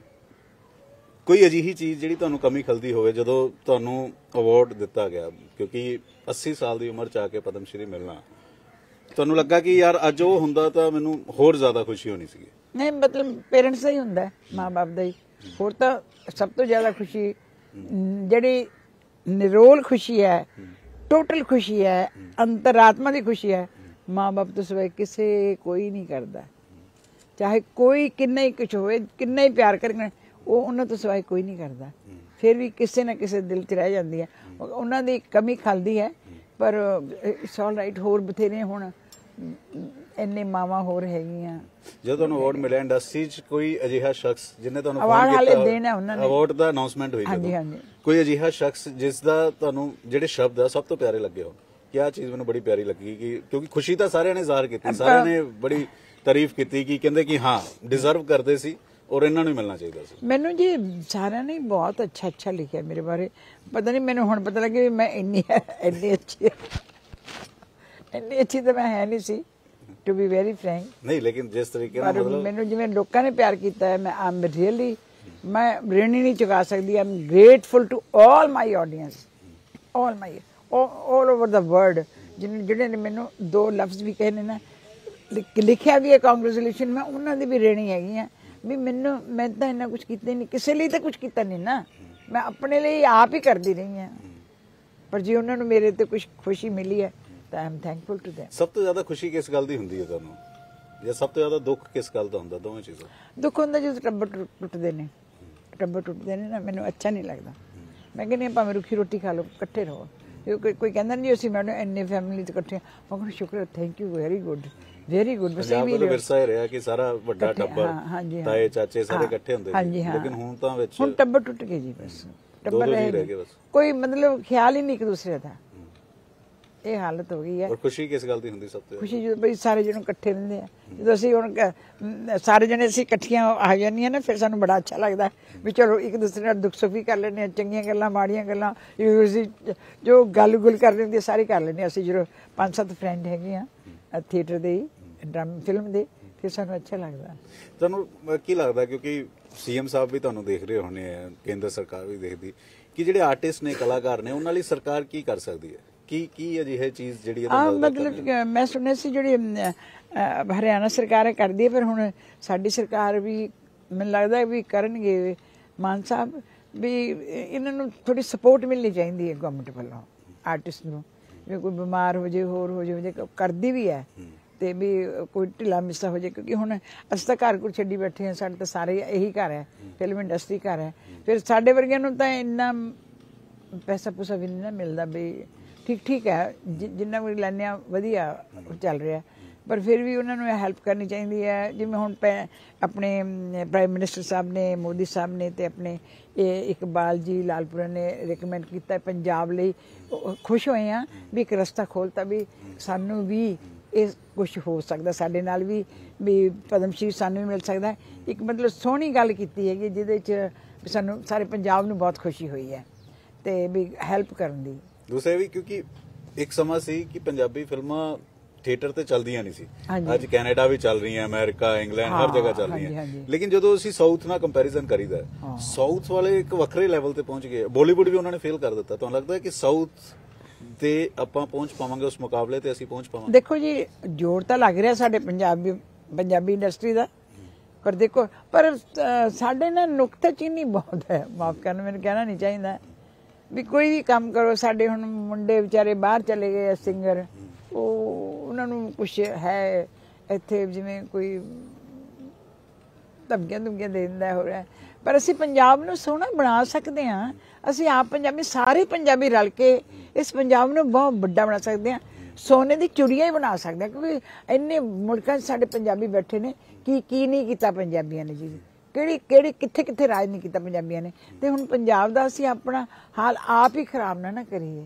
ਕੋਈ ਅਜਿਹੀ ਚੀਜ਼ ਜਿਹੜੀ ਤੁਹਾਨੂੰ ਕਮੀ ਖਲਦੀ ਹੋਵੇ ਜਦੋਂ ਤੁਹਾਨੂੰ ਅਵਾਰਡ ਦਿੱਤਾ ਗਿਆ, ਕਿਉਂਕਿ ਅੱਸੀ ਸਾਲ ਦੀ ਉਮਰ ਚ ਆ ਕੇ ਪਦਮ ਸ਼੍ਰੀ ਮਿਲਣਾ, ਤੁਹਾਨੂੰ ਲੱਗਾ ਕਿ ਯਾਰ ਅੱਜ ਉਹ ਹੁੰਦਾ ਤਾਂ ਮੈਨੂੰ ਹੋਰ ਜ਼ਿਆਦਾ ਖੁਸ਼ੀ ਹੋਣੀ ਸੀ? ਨਹੀਂ, ਮਤਲਬ ਪੇਰੈਂਟਸ ਦਾ ਹੀ ਹੁੰਦਾ, ਮਾਂ ਬਾਪ ਦਾ ਹੀ। ਹੋਰ ਤਾਂ ਸਭ ਤੋਂ ਜ਼ਿਆਦਾ ਖੁਸ਼ੀ, ਜਿਹੜੀ ਨਿਰੋਲ ਖੁਸ਼ੀ ਹੈ, ਟੋਟਲ ਖੁਸ਼ੀ ਹੈ, ਅੰਤਰਾਤਮਾ ਦੀ ਖੁਸ਼ੀ ਹੈ, ਮਾਂ ਬਾਪ ਤੋਂ ਸਿਵਾਏ ਕਿਸੇ ਕੋਈ ਨਹੀਂ ਕਰਦਾ। ਚਾਹੇ ਕੋਈ ਕਿੰਨਾ ਹੀ ਕੁਛ ਹੋਵੇ, ਕਿੰਨਾ ਹੀ ਪਿਆਰ ਕਰੇ, ਉਹ ਉਹਨਾਂ ਤੋਂ ਸਿਵਾਏ ਕੋਈ ਨਹੀਂ ਕਰਦਾ। ਫਿਰ ਵੀ ਕਿਸੇ ਨਾ ਕਿਸੇ ਦਿਲ 'ਚ ਰਹਿ ਜਾਂਦੀ ਹੈ। ਉਹਨਾਂ ਦੀ ਕਮੀ ਖਲਦੀ ਹੈ, ਪਰ ਇਟਸ ਆਲ ਰਾਈਟ। ਹੋਰ ਬਥੇਰੇ ਹੁਣ ਇੰਨੇ ਮਾਵਾਂ ਹੋਰ ਹੈਗੀਆਂ। ਜਦੋਂ ਤੁਹਾਨੂੰ ਅਵਾਰਡ ਮਿਲਿਆ ਇੰਡਸਟਰੀ 'ਚ ਕੋਈ ਅਜਿਹਾ ਸ਼ਖਸ ਜਿਹਨੇ ਤੁਹਾਨੂੰ ਅਵਾਰਡ ਹਾਲੇ ਦੇਣਾ ਉਹਨਾਂ ਨੇ, ਅਵਾਰਡ ਦਾ ਅਨਾਉਂਸਮੈਂਟ ਹੋਈ ਹਾਂਜੀ ਹਾਂਜੀ, ਕੋਈ ਅਜਿਹਾ ਸ਼ਖਸ ਜਿਸ ਦਾ ਤੁਹਾਨੂੰ ਜਿਹੜੇ ਸ਼ਬਦ ਆ ਸਭ ਤੋਂ ਪਿਆਰੇ ਲੱਗੇ ਹੋ? ਕਿਆ ਚੀਜ਼ ਮੈਨੂੰ ਬੜੀ ਪਿਆਰੀ ਲੱਗੀ ਕਿ ਕਿਉਂਕਿ ਖੁਸ਼ੀ ਤਾਂ ਸਾਰਿਆਂ ਨੇ ਜ਼ਾਹਰ ਕੀਤੀ, ਸਾਰਿਆਂ ਨੇ ਬੜੀ ਤਾਰੀਫ ਕੀਤੀ ਕਿ ਕਹਿੰਦੇ ਕਿ ਹਾਂ ਡਿਜ਼ਰਵ ਕਰਦੇ ਸੀ ਔਰ ਇਹਨਾਂ ਨੂੰ ਮਿਲਣਾ ਚਾਹੀਦਾ ਸੀ। ਮੈਨੂੰ ਜੀ ਸਾਰਿਆਂ ਨੇ ਬਹੁਤ ਅੱਛਾ ਅੱਛਾ ਲਿਖਿਆ ਮੇਰੇ ਬਾਰੇ। ਪਤਾ ਨਹੀਂ ਮੈਨੂੰ ਹੁਣ ਪਤਾ ਲੱਗਿਆ ਵੀ ਮੈਂ ਇੰਨੀ ਇੰਨੀ ਅੱਛੀ ਇੰਨੀ ਅੱਛੀ ਤਾਂ ਮੈਂ ਹੈ ਨਹੀਂ ਸੀ, ਟੂ ਬੀ ਵੈਰੀ ਫਰੈਂਕ। ਨਹੀਂ ਲੇਕਿਨ ਜਿਸ ਤਰੀਕੇ ਨਾਲ ਮਤਲਬ ਮੈਨੂੰ ਜਿਵੇਂ ਲੋਕਾਂ ਨੇ ਪਿਆਰ ਕੀਤਾ ਹੈ, ਮੈਂ ਆਮ ਰੀਅਲੀ ਮੈਂ ਰਿਣੀ ਨਹੀਂ ਚੁਕਾ ਸਕਦੀ। I am grateful to all my audience, all my all over the world, ਜਿਹਨੇ ਜਿਹੜੇ ਨੇ ਮੈਨੂੰ ਦੋ ਲਫ਼ਜ਼ ਵੀ ਕਹੇ ਨੇ ਨਾ, ਲਿਖਿਆ ਵੀ ਹੈ ਕੰਗ੍ਰੈਚੁਲੇਸ਼ਨ, ਮੈਂ ਉਹਨਾਂ ਦੀ ਵੀ ਰਿਣੀ ਹੈਗੀ ਆ ਵੀ ਮੈਨੂੰ ਮੈਂ ਤਾਂ ਇੰਨਾ ਕੁਛ ਕੀਤਾ ਨਹੀਂ, ਕਿਸੇ ਲਈ ਤਾਂ ਕੁਛ ਕੀਤਾ ਨਹੀਂ ਨਾ, ਮੈਂ ਆਪਣੇ ਲਈ ਆਪ ਹੀ ਕਰਦੀ ਰਹੀ ਹਾਂ। ਪਰ ਜੇ ਉਹਨਾਂ ਨੂੰ ਮੇਰੇ ਤੇ ਕੁਛ ਖੁਸ਼ੀ ਮਿਲੀ ਹੈ ਤਾਂ I am thankful to them. ਸਭ ਤੋਂ ਜ਼ਿਆਦਾ ਖੁਸ਼ੀ ਕਿਸ ਗੱਲ ਦੀ ਹੁੰਦੀ ਹੈ ਤੁਹਾਨੂੰ, ਜਾਂ ਸਭ ਤੋਂ ਜ਼ਿਆਦਾ ਦੁੱਖ ਕਿਸ ਗੱਲ ਦਾ ਹੁੰਦਾ? ਦੋਵੇਂ ਚੀਜ਼ਾਂ। ਦੁੱਖ ਹੁੰਦਾ ਜਦੋਂ ਟੱਬਰ ਟੁੱਟਦੇ ਨੇ, ਟੱਬਰ ਟੁੱਟਦੇ ਨੇ ਨਾ, ਮੈਨੂੰ ਅੱਛਾ ਨਹੀਂ ਲੱਗਦਾ। ਮੈਂ ਕਹਿੰਦੀ ਭਾਵੇਂ ਰੁੱਖੀ ਰੋਟੀ ਖਾ ਲਓ, ਇਕੱਠੇ ਰਹੋ। ਕੋਈ ਕੋਈ ਕਹਿੰਦਾ ਨਹੀਂ ਅਸੀਂ ਮੈਨੂੰ ਇੰਨੇ ਫੈਮਿਲੀ ਚ ਇਕੱਠੇ, ਮੈਂ ਕਹਿੰਦਾ ਸ਼ੁਕਰ, thank you, very good, very good. ਬਸ ਇਹ ਵੀ ਵਿਰਸਾ ਰਿਹਾ ਕਿ ਸਾਰਾ ਵੱਡਾ ਟੱਬਰ, ਤਾਏ ਚਾਚੇ ਸਾਰੇ ਇਕੱਠੇ ਹੁੰਦੇ ਸੀ, ਲੇਕਿਨ ਹੁਣ ਤਾਂ ਵਿੱਚ ਹੁਣ ਟੱਬਰ ਟੁੱਟ ਗਏ ਜੀ, ਬਸ ਟੱਬਰ ਰਹਿ ਗਏ, ਕੋਈ ਮਤਲਬ ਖਿਆਲ ਹੀ ਨਹੀਂ ਇੱਕ ਦੂਸਰੇ ਦਾ, ਇਹ ਹਾਲਤ ਹੋ ਗਈ ਹੈ। ਔਰ ਖੁਸ਼ੀ ਕਿਸ ਗੱਲ ਦੀ ਹੁੰਦੀ ਸਭ ਤੋਂ? ਖੁਸ਼ੀ ਜਦੋਂ ਬਈ ਸਾਰੇ ਜਣੇ ਇਕੱਠੇ ਰਹਿੰਦੇ ਆ, ਜਦੋਂ ਅਸੀਂ ਹੁਣ ਸਾਰੇ ਜਣੇ ਅਸੀਂ ਇਕੱਠੀਆਂ ਆ ਜਾਂਦੀਆਂ ਨਾ, ਫਿਰ ਸਾਨੂੰ ਬੜਾ ਅੱਛਾ ਲੱਗਦਾ ਵੀ ਚਲੋ ਇੱਕ ਦੂਸਰੇ ਨਾਲ ਦੁੱਖ ਸੁੱਖ ਵੀ ਕਰ ਲੈਂਦੇ ਹਾਂ, ਚੰਗੀਆਂ ਗੱਲਾਂ ਮਾੜੀਆਂ ਗੱਲਾਂ ਜੋ ਗੱਲ ਗੁੱਲ ਕਰ ਲੈਂਦੀ ਸਾਰੀ ਕਰ ਲੈਂਦੇ ਹਾਂ ਅਸੀਂ। ਜਦੋਂ ਪੰਜ ਸੱਤ ਫਰੈਂਡ ਹੈਗੇ ਆ ਥੀਏਟਰ ਦੇ ਡਰਾਮਾ ਫਿਲਮ ਦੇ, ਫਿਰ ਸਾਨੂੰ ਅੱਛਾ ਲੱਗਦਾ। ਤੁਹਾਨੂੰ ਕੀ ਲੱਗਦਾ, ਕਿਉਂਕਿ ਸੀਐਮ ਸਾਹਿਬ ਵੀ ਤੁਹਾਨੂੰ ਦੇਖ ਰਹੇ ਹੋਣੇ ਆ, ਕੇਂਦਰ ਸਰਕਾਰ ਵੀ ਦੇਖਦੀ, ਕਿ ਜਿਹੜੇ ਆਰਟਿਸਟ ਨੇ, ਕਲਾਕਾਰ ਨੇ, ਉਹਨਾਂ ਲਈ ਸਰਕਾਰ ਕੀ ਕਰ ਸਕਦੀ ਹੈ? ਕੀ ਕੀ ਅਜਿਹੀ ਚੀਜ਼ ਜਿਹੜੀ ਆ ਮਤਲਬ ਮੈਂ ਸੁਣਿਆ ਸੀ ਜਿਹੜੀ ਹਰਿਆਣਾ ਸਰਕਾਰ ਕਰਦੀ ਹੈ, ਪਰ ਹੁਣ ਸਾਡੀ ਸਰਕਾਰ ਵੀ ਮੈਨੂੰ ਲੱਗਦਾ ਵੀ ਕਰਨਗੇ ਮਾਨ ਸਾਹਿਬ ਵੀ। ਇਹਨਾਂ ਨੂੰ ਥੋੜੀ ਸਪੋਰਟ ਮਿਲਣੀ ਚਾਹੀਦੀ ਹੈ ਗਵਰਨਮੈਂਟ ਵੱਲੋਂ ਆਰਟਿਸਟ ਨੂੰ, ਵੀ ਕੋਈ ਬਿਮਾਰ ਹੋ ਜੇ, ਹੋਰ ਹੋ ਜੇ, ਕਰਦੀ ਵੀ ਹੈ, ਤੇ ਵੀ ਕੋਈ ਢਿੱਲਾ ਮਿੱਸਾ ਹੋ ਜਾਏ, ਕਿਉਂਕਿ ਹੁਣ ਅਸੀਂ ਤਾਂ ਘਰ ਘਰ ਛੱਡੀ ਬੈਠੇ ਹਾਂ, ਸਾਡੇ ਤਾਂ ਸਾਰੇ ਇਹੀ ਘਰ ਹੈ, ਫਿਲਮ ਇੰਡਸਟਰੀ ਘਰ ਹੈ। ਫਿਰ ਸਾਡੇ ਵਰਗਿਆਂ ਨੂੰ ਤਾਂ ਇੰਨਾ ਪੈਸਾ ਪੂਸਾ ਵੀ ਨਹੀਂ ਨਾ ਮਿਲਦਾ ਵੀ ਠੀਕ ਠੀਕ ਹੈ, ਜਿੰਨਾ ਵੀ ਲੈਂਦੇ ਹਾਂ ਵਧੀਆ ਚੱਲ ਰਿਹਾ, ਪਰ ਫਿਰ ਵੀ ਉਹਨਾਂ ਨੂੰ ਹੈਲਪ ਕਰਨੀ ਚਾਹੀਦੀ ਹੈ। ਜਿਵੇਂ ਹੁਣ ਆਪਣੇ ਪ੍ਰਾਈਮ ਮਿਨਿਸਟਰ ਸਾਹਿਬ ਨੇ, ਮੋਦੀ ਸਾਹਿਬ ਨੇ, ਤੇ ਆਪਣੇ ਇਹ ਇਕਬਾਲ ਜੀ ਲਾਲਪੁਰਾ ਨੇ ਰਿਕਮੈਂਡ ਕੀਤਾ ਪੰਜਾਬ ਲਈ। ਖੁਸ਼ ਹੋਏ ਹਾਂ ਵੀ ਇੱਕ ਰਸਤਾ ਖੋਲ੍ਹਤਾ ਵੀ ਸਾਨੂੰ ਵੀ ਇਹ ਕੁਛ ਹੋ ਸਕਦਾ, ਸਾਡੇ ਨਾਲ ਵੀ ਵੀ ਪਦਮ ਸ਼੍ਰੀ ਸਾਨੂੰ ਵੀ ਮਿਲ ਸਕਦਾ। ਇੱਕ ਮਤਲਬ ਸੋਹਣੀ ਗੱਲ ਕੀਤੀ ਹੈਗੀ ਜਿਹਦੇ 'ਚ ਸਾਨੂੰ ਸਾਰੇ ਪੰਜਾਬ ਨੂੰ ਬਹੁਤ ਖੁਸ਼ੀ ਹੋਈ ਹੈ ਤੇ ਵੀ ਹੈਲਪ ਕਰਨ ਦੀ। ਦੂਸਰੇ ਵੀ ਕਿਉਂਕਿ ਇੱਕ ਸਮਾਂ ਸੀ ਕਿ ਪੰਜਾਬੀ ਫਿਲਮਾਂ ਥੀਏਟਰ ਤੇ ਚੱਲਦੀਆਂ ਨਹੀਂ ਸੀ, ਅੱਜ ਕੈਨੇਡਾ ਵੀ ਚੱਲ ਰਹੀਆਂ, ਅਮਰੀਕਾ, ਇੰਗਲੈਂਡ, ਹਰ ਜਗ੍ਹਾ ਚੱਲ ਰਹੀਆਂ। ਲੇਕਿਨ ਜਦੋਂ ਅਸੀਂ ਸਾਊਥ ਨਾਲ ਕੰਪੈਰੀਜ਼ਨ ਕਰੀਦਾ, ਸਾਊਥ ਵਾਲੇ ਇੱਕ ਵੱਖਰੇ ਲੈਵਲ ਤੇ ਪਹੁੰਚ ਗਏ, ਬਾਲੀਵੁੱਡ ਵੀ ਉਹਨਾਂ ਨੇ ਫੇਲ ਕਰ ਦਿੱਤਾ। ਤੁਹਾਨੂੰ ਲੱਗਦਾ ਹੈ ਕਿ ਸਾਊਥ ਤੇ ਆਪਾਂ ਪਹੁੰਚ ਪਾਵਾਂਗੇ ਉਸ ਮੁਕਾਬਲੇ ਤੇ ਅਸੀਂ ਪਹੁੰਚ ਪਾਵਾਂਗੇ? ਦੇਖੋ ਜੀ, ਜ਼ੋਰ ਤਾਂ ਲੱਗ ਰਿਹਾ ਸਾਡੇ ਪੰਜਾਬੀ ਪੰਜਾਬੀ ਇੰਡਸਟਰੀ ਦਾ, ਪਰ ਦੇਖੋ ਪਰ ਸਾਡੇ ਨਾਲ ਨੁਕਤਾਚੀਨੀ ਬਹੁਤ ਹੈ। ਮਾਫ ਕਰਨਾ, ਮੈਨੂੰ ਕਹਿਣਾ ਨਹੀਂ ਚਾਹੀਦਾ ਵੀ ਕੋਈ ਵੀ ਕੰਮ ਕਰੋ। ਸਾਡੇ ਹੁਣ ਮੁੰਡੇ ਵਿਚਾਰੇ ਬਾਹਰ ਚਲੇ ਗਏ ਸਿੰਗਰ, ਉਹ ਉਹਨਾਂ ਨੂੰ ਕੁਛ ਹੈ ਇੱਥੇ, ਜਿਵੇਂ ਕੋਈ ਧਮਕੀਆਂ ਧਮਕੀਆਂ ਦੇ ਦਿੰਦਾ ਹੋ ਰਿਹਾ, ਪਰ ਅਸੀਂ ਪੰਜਾਬ ਨੂੰ ਸੋਹਣਾ ਬਣਾ ਸਕਦੇ ਹਾਂ। ਅਸੀਂ ਆਪ ਪੰਜਾਬੀ, ਸਾਰੇ ਪੰਜਾਬੀ ਰਲ ਕੇ ਇਸ ਪੰਜਾਬ ਨੂੰ ਬਹੁਤ ਵੱਡਾ ਬਣਾ ਸਕਦੇ ਹਾਂ, ਸੋਨੇ ਦੀ ਚੁੜੀਆਂ ਹੀ ਬਣਾ ਸਕਦੇ ਹਾਂ, ਕਿਉਂਕਿ ਇੰਨੇ ਮੁਲਕਾਂ 'ਚ ਸਾਡੇ ਪੰਜਾਬੀ ਬੈਠੇ ਨੇ, ਕੀ ਕੀ ਨਹੀਂ ਕੀਤਾ ਪੰਜਾਬੀਆਂ ਨੇ ਜੀ, ਕਿਹੜੀ ਕਿਹੜੀ ਕਿੱਥੇ ਕਿੱਥੇ ਰਾਜ ਨਹੀਂ ਕੀਤਾ ਪੰਜਾਬੀਆਂ ਨੇ। ਤੇ ਹੁਣ ਪੰਜਾਬ ਦਾ ਅਸੀਂ ਆਪਣਾ ਹਾਲ ਆਪ ਹੀ ਖਰਾਬ ਨਾ ਨਾ ਕਰੀਏ।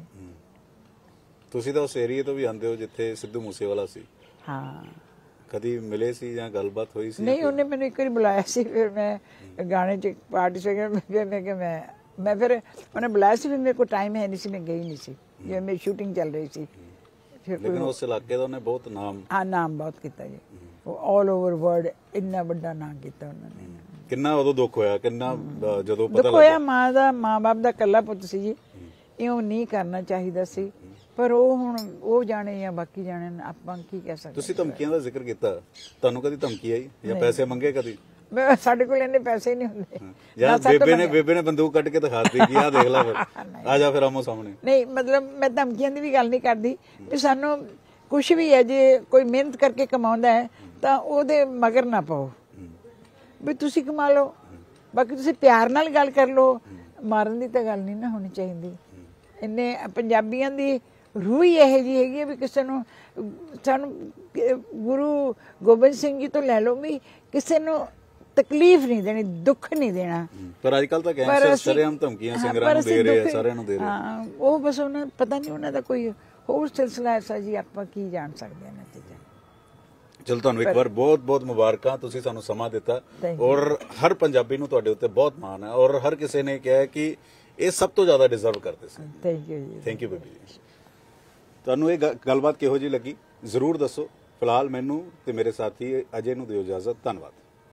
ਤੁਸੀਂ ਤਾਂ ਉਸ ਏਰੀਏ ਤੋਂ ਵੀ ਆਉਂਦੇ ਹੋ ਜਿੱਥੇ ਸਿੱਧੂ ਮੂਸੇਵਾਲਾ ਸੀ। ਹਾਂ, ਕਦੀ ਮਿਲੇ ਸੀ ਜਾਂ ਗੱਲਬਾਤ ਹੋਈ ਸੀ? ਨਹੀਂ, ਉਹਨੇ ਮੈਨੂੰ ਇੱਕ ਵਾਰੀ ਬੁਲਾਇਆ ਸੀ, ਫਿਰ ਮੈਂ ਗਾਣੇ 'ਚ ਪਾਰਟੀਸਪੇਟ ਮੈਂ ਮੈਂ ਕਿ ਮੈਂ ਮੈਂ ਫਿਰ ਉਹਨੇ ਬੁਲਾਇਆ ਸੀ, ਫਿਰ ਮੇਰੇ ਕੋਲ ਟਾਈਮ ਹੈ ਨਹੀਂ ਸੀ, ਮੈਂ ਗਈ ਨਹੀਂ ਸੀ, ਜਿਵੇਂ ਮੇਰੀ ਸ਼ੂਟਿੰਗ ਚੱਲ ਰਹੀ ਸੀ। ਫਿਰ ਲੇਕਿਨ ਉਸ ਇਲਾਕੇ ਦਾ ਉਹਨੇ ਬਹੁਤ ਨਾਮ, ਹਾਂ ਨਾਮ ਬਹੁਤ ਕੀਤਾ ਜੀ, ਉਹ ਆਲ ਓਵਰ ਵਰਲਡ ਇੰਨਾ ਵੱਡਾ ਨਾਮ ਕੀਤਾ ਉਹਨਾਂ ਨੇ। ਕਿੰਨਾ ਉਦੋਂ ਦੁੱਖ ਹੋਇਆ, ਕਿੰਨਾ ਜਦੋਂ ਪਤਾ ਲੱਗਾ ਹੋਇਆ। ਮਾਂ ਦਾ, ਮਾਂ ਬਾਪ ਦਾ ਇਕੱਲਾ ਪੁੱਤ ਸੀ ਜੀ, ਇਉਂ ਨਹੀਂ ਕਰਨਾ ਚਾਹੀਦਾ ਸੀ, ਪਰ ਉਹ ਹੁਣ ਉਹ ਜਾਣੇ ਜਾਂ ਬਾਕੀ ਜਾਣੇ, ਆਪਾਂ ਕੀ ਕਹਿ ਸਕਦੇ। ਤੁਸੀਂ ਧਮਕੀਆਂ ਦਾ ਜ਼ਿਕਰ ਕੀਤਾ, ਤੁਹਾਨੂੰ ਕਦੀ ਧਮਕੀ ਆਈ ਜਾਂ ਪੈਸੇ ਮੰਗੇ ਕਦੀ? ਸਾਡੇ ਕੋਲ ਇੰਨੇ ਪੈਸੇ ਨਹੀਂ ਹੁੰਦੇ। ਜਾਂ ਬੇਬੇ ਨੇ ਬੇਬੇ ਨੇ ਬੰਦੂਕ ਕੱਢ ਕੇ ਦਿਖਾਤੀ ਕਿ ਆਹ ਦੇਖ ਲੈ, ਫਿਰ ਆ ਜਾ ਫਿਰ ਆਮੋ ਸਾਹਮਣੇ? ਨਹੀਂ, ਮਤਲਬ ਮੈਂ ਧਮਕੀਆਂ ਦੀ ਵੀ ਗੱਲ ਨਹੀਂ ਕਰਦੀ, ਵੀ ਸਾਨੂੰ ਕੁਛ ਵੀ ਹੈ, ਜੇ ਕੋਈ ਮਿਹਨਤ ਕਰਕੇ ਕਮਾਉਂਦਾ ਹੈ ਤਾਂ ਉਹਦੇ ਮਗਰ ਨਾ ਪਾਓ, ਵੀ ਤੁਸੀਂ ਕਮਾ ਲਓ, ਬਾਕੀ ਤੁਸੀਂ ਪਿਆਰ ਨਾਲ ਗੱਲ ਕਰ ਲਓ, ਮਾਰਨ ਦੀ ਤਾਂ ਗੱਲ ਨਹੀਂ ਨਾ ਹੋਣੀ ਚਾਹੀਦੀ। ਇੰਨੇ ਪੰਜਾਬੀਆਂ ਦੀ ਰੂਹ ਹੀ ਇਹੋ ਜਿਹੀ ਹੈਗੀ ਹੈ ਵੀ ਕਿਸੇ ਨੂੰ ਸਾਨੂੰ ਗੁਰੂ ਗੋਬਿੰਦ ਸਿੰਘ ਜੀ ਤੋਂ ਲੈ ਲਓ ਵੀ ਕਿਸੇ ਨੂੰ ਤਕਲੀਫ ਨਹੀਂ ਦੇਣੀ, ਦੁੱਖ ਨਹੀਂ ਦੇਣਾ। ਪਰ ਅੱਜ ਕੱਲ ਤਾਂ ਗੈਂਗਸਟਰ ਸਰੇਆਮ ਧਮਕੀਆਂ ਸਿੰਗਰਾਂ ਨੂੰ ਦੇ ਰਹੇ ਆ, ਸਾਰਿਆਂ ਨੂੰ ਦੇ ਰਹੇ ਹਾਂ, ਉਹ ਬਸ ਉਹਨਾਂ ਪਤਾ ਨਹੀਂ ਉਹਨਾਂ ਦਾ ਕੋਈ ਹੋਰ ਸਿਲਸਿਲਾ ਐਸਾ ਜੀ, ਆਪਾਂ ਕੀ ਜਾਣ ਸਕਦੇ ਹਾਂ ਇਹਨਾਂ ਚੀਜ਼ਾਂ। ਚਲੋ ਤੁਹਾਨੂੰ ਇੱਕ ਵਾਰ ਬਹੁਤ ਬਹੁਤ ਮੁਬਾਰਕਾਂ, ਤੁਸੀਂ ਸਾਨੂੰ ਸਮਾਂ ਦਿੱਤਾ ਔਰ ਹਰ ਪੰਜਾਬੀ ਨੂੰ ਤੁਹਾਡੇ ਉੱਤੇ ਬਹੁਤ ਮਾਣ ਹੈ ਔਰ ਹਰ ਕਿਸੇ ਨੇ ਕਿਹਾ ਕਿ ਇਹ ਸਭ ਤੋਂ ਜ਼ਿਆਦਾ ਡਿਜ਼ਰਵ ਕਰਦੇ ਸੀ। ਥੈਂਕ ਯੂ ਜੀ। ਥੈਂਕ ਯੂ ਬੇਬੀ ਜੀ। ਤੁਹਾਨੂੰ ਇਹ ਗੱਲਬਾਤ ਕਿਹੋ ਜਿਹੀ ਲੱਗੀ ਜ਼ਰੂਰ ਦੱਸੋ। ਫਿਲਹਾਲ ਮੈਨੂੰ ਤੇ ਮੇਰੇ ਸਾਥੀ ਅਜੇ ਨੂੰ ਦਿਓ ਇਜਾਜ਼ਤ। ਧੰਨਵਾਦ।